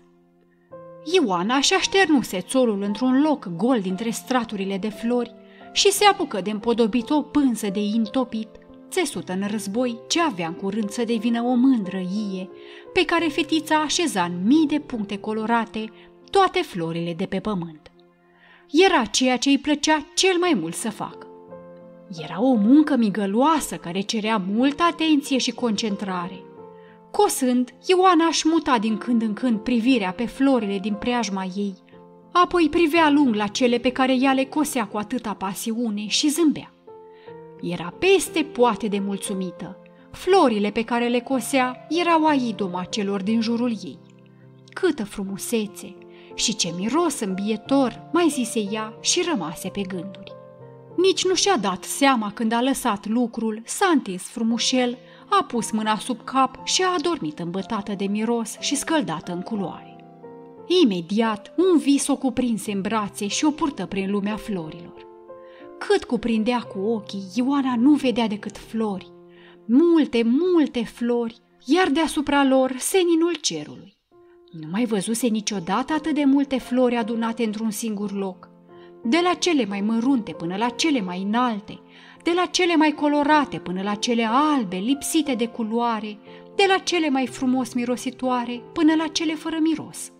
Speaker 1: Ioana și așternuse țolul într-un loc gol dintre straturile de flori și se apucă de împodobit o pânză de in topit, țesută în război, ce avea în curând să devină o mândră ie, pe care fetița așeza în mii de puncte colorate toate florile de pe pământ. Era ceea ce îi plăcea cel mai mult să facă. Era o muncă migăloasă care cerea multă atenție și concentrare. Cosând, Ioana își muta din când în când privirea pe florile din preajma ei, apoi privea lung la cele pe care ea le cosea cu atâta pasiune și zâmbea. Era peste poate de mulțumită. Florile pe care le cosea erau a idoma celor din jurul ei. Câtă frumusețe și ce miros îmbietor, mai zise ea și rămase pe gânduri. Nici nu și-a dat seama când a lăsat lucrul, s-a întins frumușel, a pus mâna sub cap și a adormit îmbătată de miros și scăldată în culoare. Imediat, un vis o cuprinse în brațe și o purtă prin lumea florilor. Cât cuprindea cu ochii, Ioana nu vedea decât flori, multe, multe flori, iar deasupra lor seninul cerului. Nu mai văzuse niciodată atât de multe flori adunate într-un singur loc, de la cele mai mărunte până la cele mai înalte, de la cele mai colorate până la cele albe, lipsite de culoare, de la cele mai frumos mirositoare până la cele fără miros.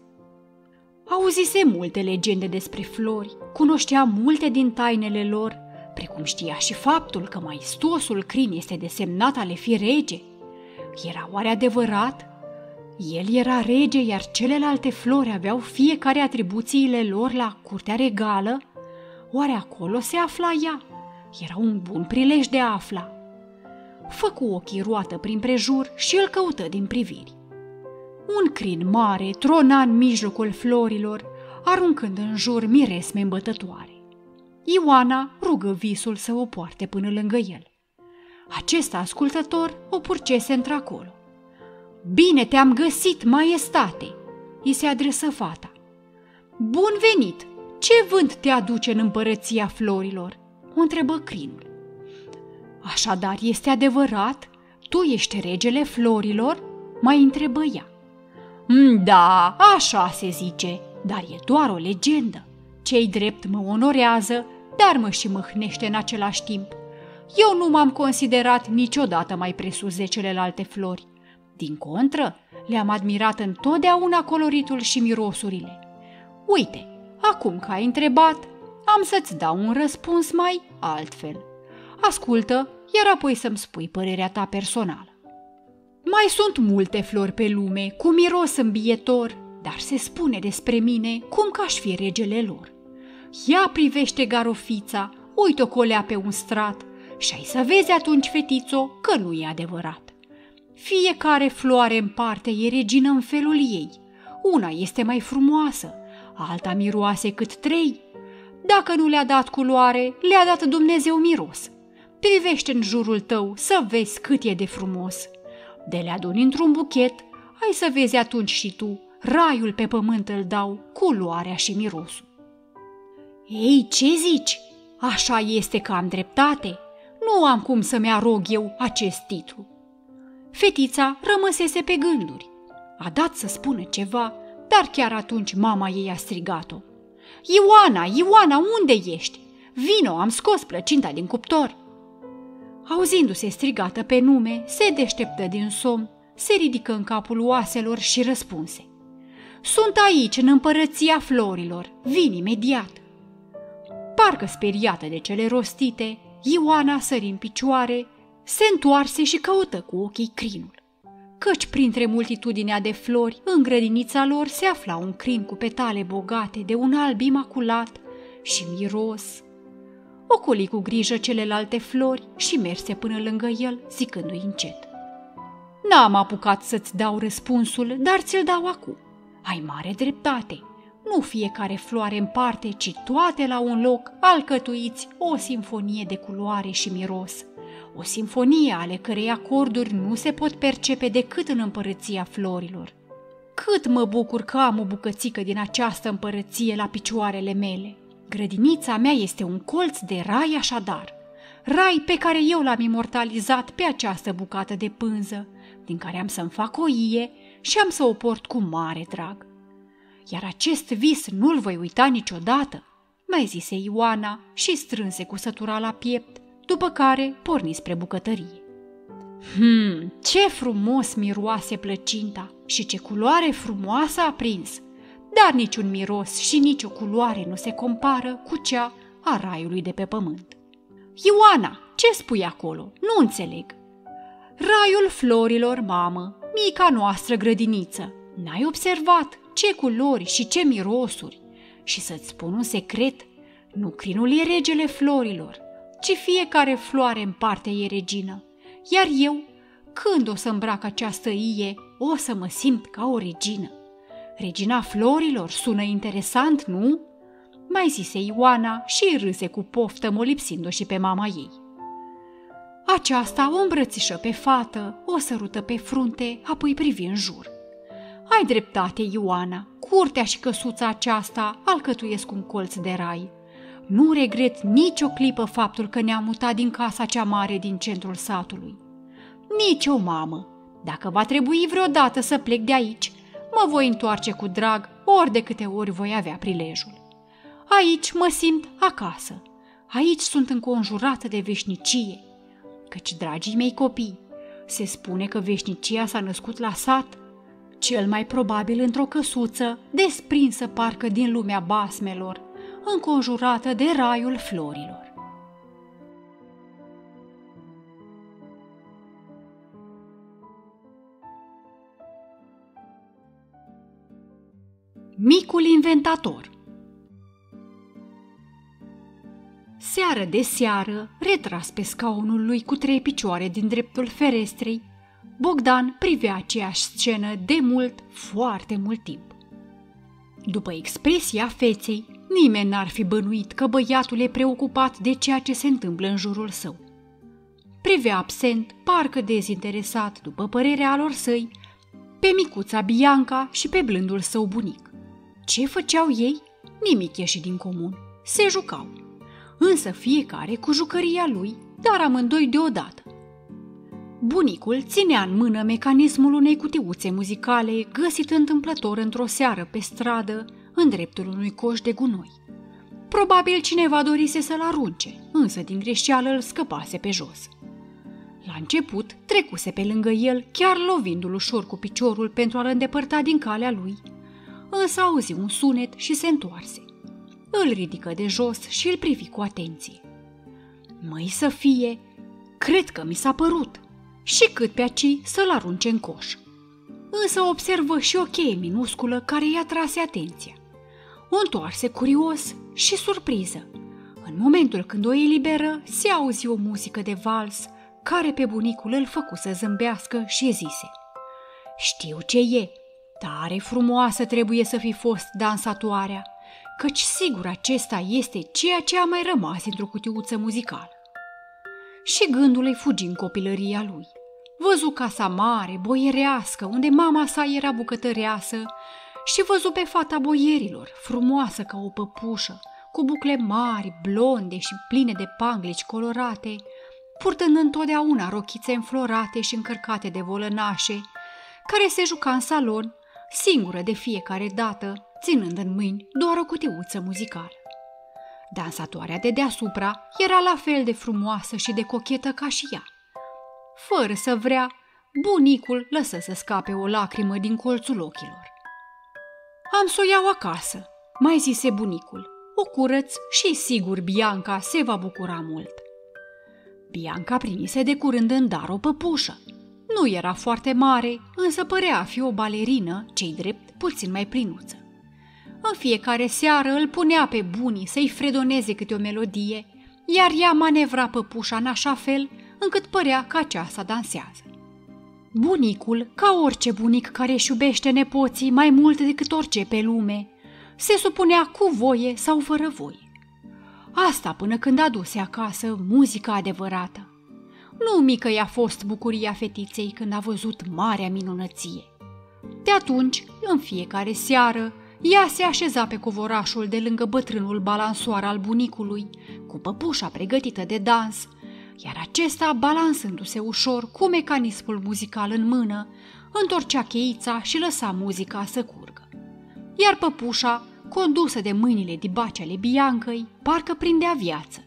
Speaker 1: Auzise multe legende despre flori, cunoștea multe din tainele lor, precum știa și faptul că maestuosul crin este desemnat a le fi rege. Era oare adevărat? El era rege, iar celelalte flori aveau fiecare atribuțiile lor la curtea regală? Oare acolo se afla ea? Era un bun prilej de a afla. Făcu ochii roată prin prejur și îl căută din priviri. Un crin mare trona în mijlocul florilor, aruncând în jur miresme îmbătătoare. Ioana rugă visul să o poarte până lângă el. Acesta ascultător o purcese într-acolo. "Bine te-am găsit, maestate!" i se adresă fata. "Bun venit! Ce vânt te aduce în împărăția florilor?" o întrebă crinul. "Așadar este adevărat? Tu ești regele florilor?" mai întrebă ea. "Da, așa se zice, dar e doar o legendă. Ce-i drept mă onorează, dar mă și mâhnește în același timp. Eu nu m-am considerat niciodată mai presus de celelalte flori. Din contră, le-am admirat întotdeauna coloritul și mirosurile. Uite, acum că ai întrebat, am să-ți dau un răspuns mai altfel. Ascultă, iar apoi să-mi spui părerea ta personală. Mai sunt multe flori pe lume, cu miros îmbietor, dar se spune despre mine cum că aș fi regele lor. Ia privește garofița, uite-o colea pe un strat și ai să vezi atunci, fetițo, că nu e adevărat. Fiecare floare în parte e regină în felul ei. Una este mai frumoasă, alta miroase cât trei. Dacă nu le-a dat culoare, le-a dat Dumnezeu miros. Privește în jurul tău să vezi cât e de frumos. De le aduni într-un buchet, ai să vezi atunci și tu, raiul pe pământ îl dau, culoarea și mirosul." "Ei, ce zici?" Așa este că am dreptate? Nu am cum să-mi arog eu acest titlu. Fetița rămăsese pe gânduri. A dat să spună ceva, dar chiar atunci mama ei a strigat-o. Ioana, Ioana, unde ești? Vino, am scos plăcinta din cuptor. Auzindu-se strigată pe nume, se deșteptă din somn, se ridică în capul oaselor și răspunse. Sunt aici, în împărăția florilor, vin imediat. Parcă speriată de cele rostite, Ioana sări în picioare, se întoarse și căută cu ochii crinul. Căci printre multitudinea de flori, în grădinița lor se afla un crin cu petale bogate de un alb imaculat și miros. Ocoli cu grijă celelalte flori și merse până lângă el, zicându-i încet. N-am apucat să-ți dau răspunsul, dar ți-l dau acum. Ai mare dreptate. Nu fiecare floare în parte, ci toate la un loc, alcătuiți o simfonie de culoare și miros. O simfonie ale cărei acorduri nu se pot percepe decât în împărăția florilor. Cât mă bucur că am o bucățică din această împărăție la picioarele mele. Grădinița mea este un colț de rai așadar. Rai pe care eu l-am imortalizat pe această bucată de pânză, din care am să-mi fac o ie și am să o port cu mare drag. Iar acest vis nu-l voi uita niciodată, mai zise Ioana și strânse cusătura la piept, după care porni spre bucătărie. Hmm, ce frumos miroase plăcinta și ce culoare frumoasă a prins, dar niciun miros și nicio culoare nu se compară cu cea a raiului de pe pământ. Ioana, ce spui acolo? Nu înțeleg. Raiul florilor, mamă, mica noastră grădiniță. N-ai observat ce culori și ce mirosuri? Și să-ți spun un secret, nu crinul e regele florilor, ci fiecare floare în parte e regină. Iar eu, când o să îmbrac această ie, o să mă simt ca o regină. Regina florilor sună interesant, nu? Mai zise Ioana și râse cu poftă, molipsindu-o și pe mama ei. Aceasta o îmbrățișă pe fată, o sărută pe frunte, apoi privi în jur. Ai dreptate, Ioana, curtea și căsuța aceasta alcătuiesc un colț de rai. Nu regret nicio clipă faptul că ne-am mutat din casa cea mare din centrul satului. Nici o mamă. Dacă va trebui vreodată să plec de aici, mă voi întoarce cu drag ori de câte ori voi avea prilejul. Aici mă simt acasă. Aici sunt înconjurată de veșnicie. Căci, dragii mei copii, se spune că veșnicia s-a născut la sat, cel mai probabil într-o căsuță desprinsă parcă din lumea basmelor, înconjurată de raiul florilor. Micul inventator. Seară de seară, retras pe scaunul lui cu trei picioare din dreptul ferestrei, Bogdan privea aceeași scenă de mult, foarte mult timp. După expresia feței, nimeni n-ar fi bănuit că băiatul e preocupat de ceea ce se întâmplă în jurul său. Privea absent, parcă dezinteresat, după părerea lor săi, pe micuța Bianca și pe blândul său bunic. Ce făceau ei? Nimic ieșit din comun. Se jucau. Însă fiecare cu jucăria lui, dar amândoi deodată. Bunicul ținea în mână mecanismul unei cutiuțe muzicale găsit întâmplător într-o seară pe stradă, în dreptul unui coș de gunoi. Probabil cineva dorise să-l arunce, însă din greșeală îl scăpase pe jos. La început trecuse pe lângă el, chiar lovindu-l ușor cu piciorul pentru a-l îndepărta din calea lui, însă auzi un sunet și se întoarse. Îl ridică de jos și îl privi cu atenție. Măi să fie, cred că mi s-a părut, și cât pe aci să-l arunce în coș. Însă observă și o cheie minusculă care i-a trase atenția. O întoarse curios și surpriză. În momentul când o eliberă, se auzi o muzică de vals care pe bunicul îl făcu să zâmbească și zise: Știu ce e, tare frumoasă trebuie să fi fost dansatoarea, căci sigur acesta este ceea ce a mai rămas într-o cutiuță muzicală. Și gândul îi fugi în copilăria lui. Văzu casa mare, boierească, unde mama sa era bucătăreasă, și văzu pe fata boierilor, frumoasă ca o păpușă, cu bucle mari, blonde și pline de panglici colorate, purtând întotdeauna rochițe înflorate și încărcate de volănașe, care se juca în salon, singură de fiecare dată, ținând în mâini doar o cutiuță muzicală. Dansatoarea de deasupra era la fel de frumoasă și de cochetă ca și ea. Fără să vrea, bunicul lăsă să scape o lacrimă din colțul ochilor. "Am să o iau acasă," mai zise bunicul. "O curăț și sigur Bianca se va bucura mult." Bianca primise de curând în dar o păpușă. Nu era foarte mare, însă părea a fi o balerină, ce-i drept, puțin mai plinuță. În fiecare seară îl punea pe bunii să-i fredoneze câte o melodie, iar ea manevra păpușa în așa fel încât părea că aceasta dansează. Bunicul, ca orice bunic care își iubește nepoții mai mult decât orice pe lume, se supunea cu voie sau fără voie. Asta până când aduse acasă muzica adevărată. Nu mică i-a fost bucuria fetiței când a văzut marea minunăție. De atunci, în fiecare seară, ea se așeza pe covorașul de lângă bătrânul balansoar al bunicului, cu păpușa pregătită de dans, iar acesta, balansându-se ușor cu mecanismul muzical în mână, întorcea cheița și lăsa muzica să curgă. Iar păpușa, condusă de mâinile dibace ale Biancăi, parcă prindea viață.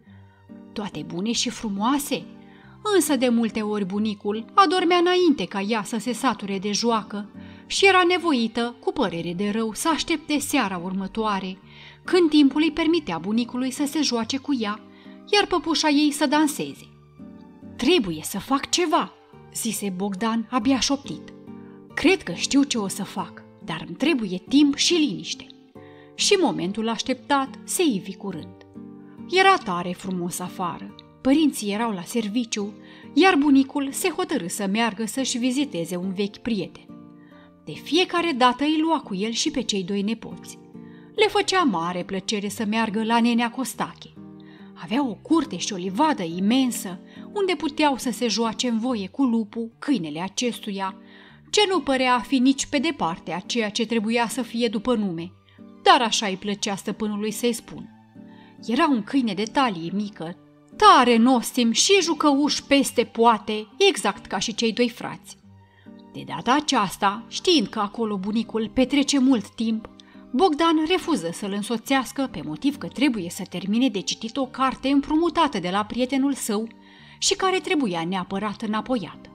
Speaker 1: Toate bune și frumoase, însă de multe ori bunicul adormea înainte ca ea să se sature de joacă și era nevoită, cu părere de rău, să aștepte seara următoare, când timpul îi permitea bunicului să se joace cu ea, iar păpușa ei să danseze. "Trebuie să fac ceva," zise Bogdan abia șoptit. "Cred că știu ce o să fac, dar îmi trebuie timp și liniște." Și momentul așteptat se ivi curând. Era tare frumos afară, părinții erau la serviciu, iar bunicul se hotărâ să meargă să-și viziteze un vechi prieten. De fiecare dată îi lua cu el și pe cei doi nepoți. Le făcea mare plăcere să meargă la nenea Costache. Avea o curte și o livadă imensă, unde puteau să se joace în voie cu lupul, câinele acestuia, ce nu părea a fi nici pe departe a ceea ce trebuia să fie după nume, dar așa îi plăcea stăpânului să-i spună. Era un câine de talie mică, tare nostim și jucăuș peste poate, exact ca și cei doi frați. De data aceasta, știind că acolo bunicul petrece mult timp, Bogdan refuză să-l însoțească pe motiv că trebuie să termine de citit o carte împrumutată de la prietenul său și care trebuia neapărat înapoiată.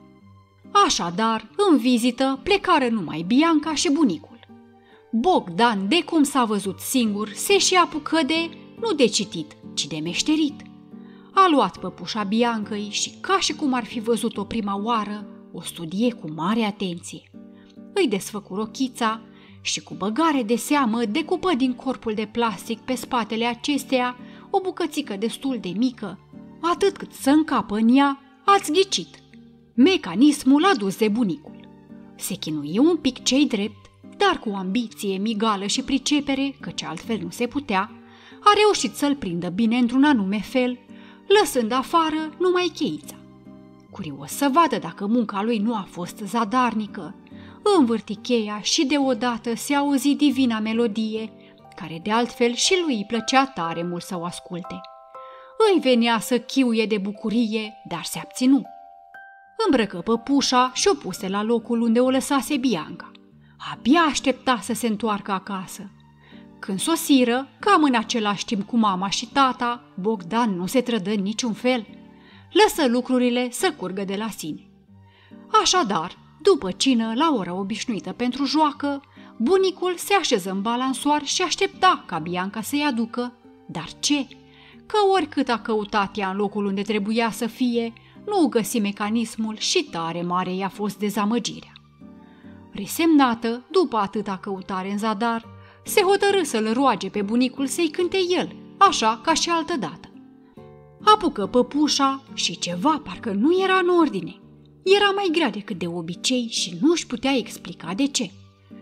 Speaker 1: Așadar, în vizită plecară numai Bianca și bunicul. Bogdan, de cum s-a văzut singur, se și apucă de, nu de citit, ci de meșterit. A luat păpușa Biancăi și, ca și cum ar fi văzut-o prima oară, o studie cu mare atenție. Îi desfăcu rochița și, cu băgare de seamă, decupă din corpul de plastic pe spatele acesteia o bucățică destul de mică, atât cât să încapă în ea, ați ghicit, mecanismul adus de bunicul. Se chinuie un pic ce-i drept, dar cu ambiție migală și pricepere, căci altfel nu se putea, a reușit să-l prindă bine într-un anume fel, lăsând afară numai cheița. Curios să vadă dacă munca lui nu a fost zadarnică, învârti cheia și deodată se auzi divina melodie, care de altfel și lui îi plăcea tare mult să o asculte. Îi venea să chiuie de bucurie, dar se abținu. Îmbrăcă păpușa și o puse la locul unde o lăsase Bianca. Abia aștepta să se întoarcă acasă. Când sosiră, cam în același timp cu mama și tata, Bogdan nu se trădă în niciun fel. Lăsă lucrurile să curgă de la sine. Așadar, după cină, la ora obișnuită pentru joacă, bunicul se așeză în balansoar și aștepta ca Bianca să-i aducă. Dar ce? Că oricât a căutat ea în locul unde trebuia să fie, nu găsi mecanismul și tare mare i-a fost dezamăgirea. Resemnată, după atâta căutare în zadar, se hotărâ să-l roage pe bunicul să-i cânte el, așa ca și altădată. Apucă păpușa și ceva parcă nu era în ordine. Era mai grea decât de obicei și nu-și putea explica de ce.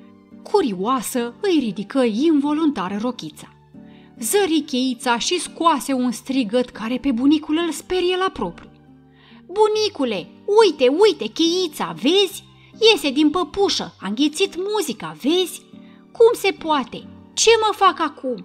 Speaker 1: Curioasă, îi ridică involuntar rochița. Zări cheița și scoase un strigăt care pe bunicul îl sperie la propriu. "Bunicule, uite, uite, cheița, vezi? Iese din păpușă, a înghițit muzica, vezi? Cum se poate? Ce mă fac acum?"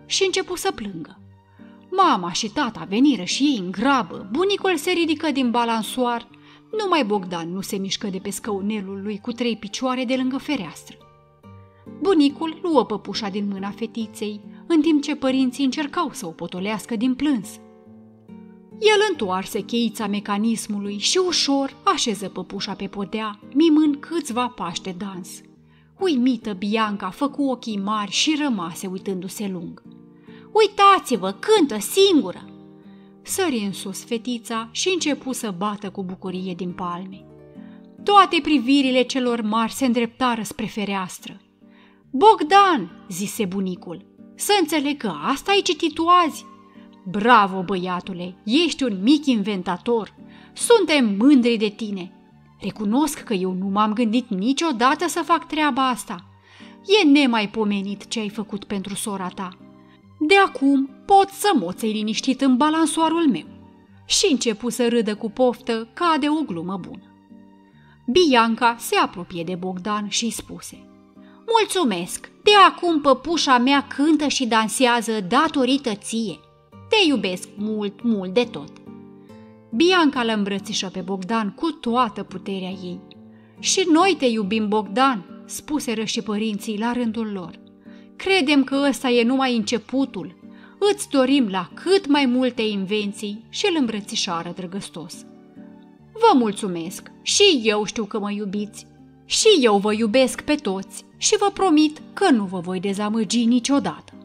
Speaker 1: și începu să plângă. Mama și tata veniră și ei în grabă, bunicul se ridică din balansoar, numai Bogdan nu se mișcă de pe scăunelul lui cu trei picioare de lângă fereastră. Bunicul luă păpușa din mâna fetiței, în timp ce părinții încercau să o potolească din plâns. El întoarse cheița mecanismului și ușor așeză păpușa pe podea, mimând câțiva pași de dans. Uimită, Bianca făcu ochii mari și rămase uitându-se lung. Uitați-vă, cântă singură! Sări în sus fetița și începu să bată cu bucurie din palme. Toate privirile celor mari se îndreptară spre fereastră. Bogdan, zise bunicul, să înțeleg că asta ai citit tu azi. Bravo, băiatule, ești un mic inventator. Suntem mândri de tine. Recunosc că eu nu m-am gândit niciodată să fac treaba asta. E nemaipomenit ce ai făcut pentru sora ta. De acum poți să moței liniștit în balansoarul meu. Și începu să râdă cu poftă ca de o glumă bună. Bianca se apropie de Bogdan și îi spuse: Mulțumesc, de acum păpușa mea cântă și dansează datorită ție. Te iubesc mult, mult de tot. Bianca îl îmbrățișă pe Bogdan cu toată puterea ei. Și noi te iubim, Bogdan, spuseră și părinții la rândul lor. Credem că ăsta e numai începutul. Îți dorim la cât mai multe invenții și îl îmbrățișară drăgăstos. Vă mulțumesc, și eu știu că mă iubiți. Și eu vă iubesc pe toți și vă promit că nu vă voi dezamăgi niciodată.